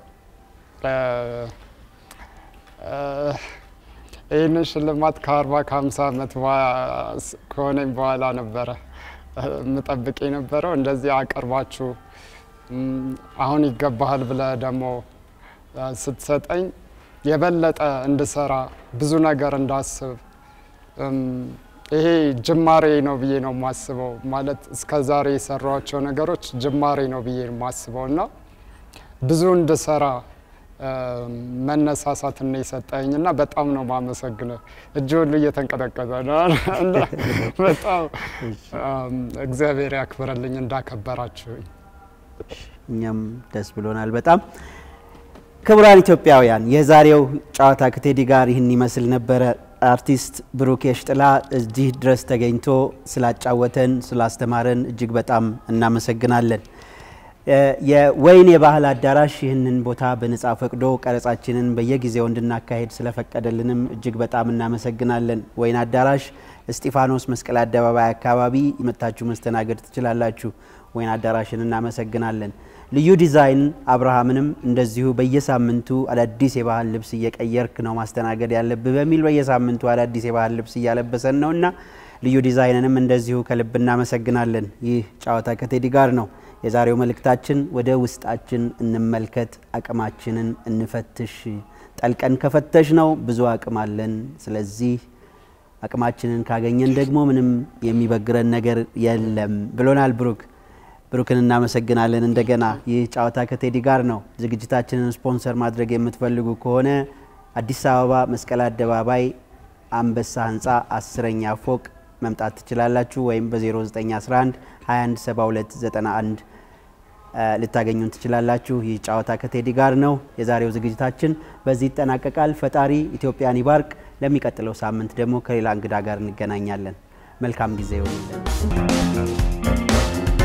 ይህንን ሽልማት ከአርባ ከሀምሳ ዓመት ከሆነኝ በኋላ ነበረ ምጠብቅ የነበረው እንደዚህ አቀርባችሁ አሁን ይገባሃል ብለህ ደግሞ ስትሰጠኝ የበለጠ እንድሰራ ብዙ ነገር እንዳስብ ይሄ ጅማሬ ነው ብዬ ነው ማስበው ማለት እስከ ዛሬ የሰራኋቸው ነገሮች ጅማሬ ነው ብዬ ነው ማስበውና ብዙ እንድሰራ መነሳሳት ነው የሰጠኝና በጣም ነው ማመሰግነው እጅ ሁሉ እየተንቀጠቀጠ ነው በጣም እግዚአብሔር ያክብርልኝ እንዳከበራችሁ እኛም ደስ ብሎናል በጣም ክቡራን ኢትዮጵያውያን የዛሬው ጨዋታ ከቴዲ ጋር ይህን ይመስል ነበር አርቲስት ብሩክ የሽጥላ እዚህ ድረስ ተገኝቶ ስላጫወተን ስላስተማረን እጅግ በጣም እናመሰግናለን የወይን የባህል አዳራሽ ይህንን ቦታ በነጻ ፈቅዶ ቀረጻችንን በየጊዜው እንድናካሄድ ስለፈቀደልንም እጅግ በጣም እናመሰግናለን ወይን አዳራሽ እስጢፋኖስ መስቀል አደባባይ አካባቢ ይመጣችሁ መስተናገድ ትችላላችሁ ወይን አዳራሽን እናመሰግናለን ልዩ ዲዛይን አብርሃምንም እንደዚሁ በየሳምንቱ አዳዲስ የባህል ልብስ እየቀየርክ ነው ማስተናገድ ያለብህ በሚል በየሳምንቱ አዳዲስ የባህል ልብስ እያለበሰን ነውና ልዩ ዲዛይንንም እንደዚሁ ከልብ እናመሰግናለን ይህ ጨዋታ ከቴዲ ጋር ነው የዛሬው መልእክታችን ወደ ውስጣችን እንመልከት አቅማችንን እንፈትሽ ጠልቀን ከፈተሽ ነው ብዙ አቅም አለን ስለዚህ አቅማችንን ካገኘን ደግሞ ምንም የሚበግረን ነገር የለም ብሎናል ብሩክ ብሩክን እናመሰግናለን እንደገና ይህ ጨዋታ ከቴዲ ጋር ነው ዝግጅታችንን ስፖንሰር ማድረግ የምትፈልጉ ከሆነ አዲስ አበባ መስቀል አደባባይ አንበሳ ህንጻ አስረኛ ፎቅ መምጣት ትችላላችሁ ወይም በ0911 21 72 91 ልታገኙን ትችላላችሁ ይህ ጨዋታ ከቴዲ ጋር ነው የዛሬው ዝግጅታችን በዚህ ይጠናቀቃል ፈጣሪ ኢትዮጵያን ይባርክ ለሚቀጥለው ሳምንት ደግሞ ከሌላ እንግዳ ጋር እንገናኛለን መልካም ጊዜ ይሁንልን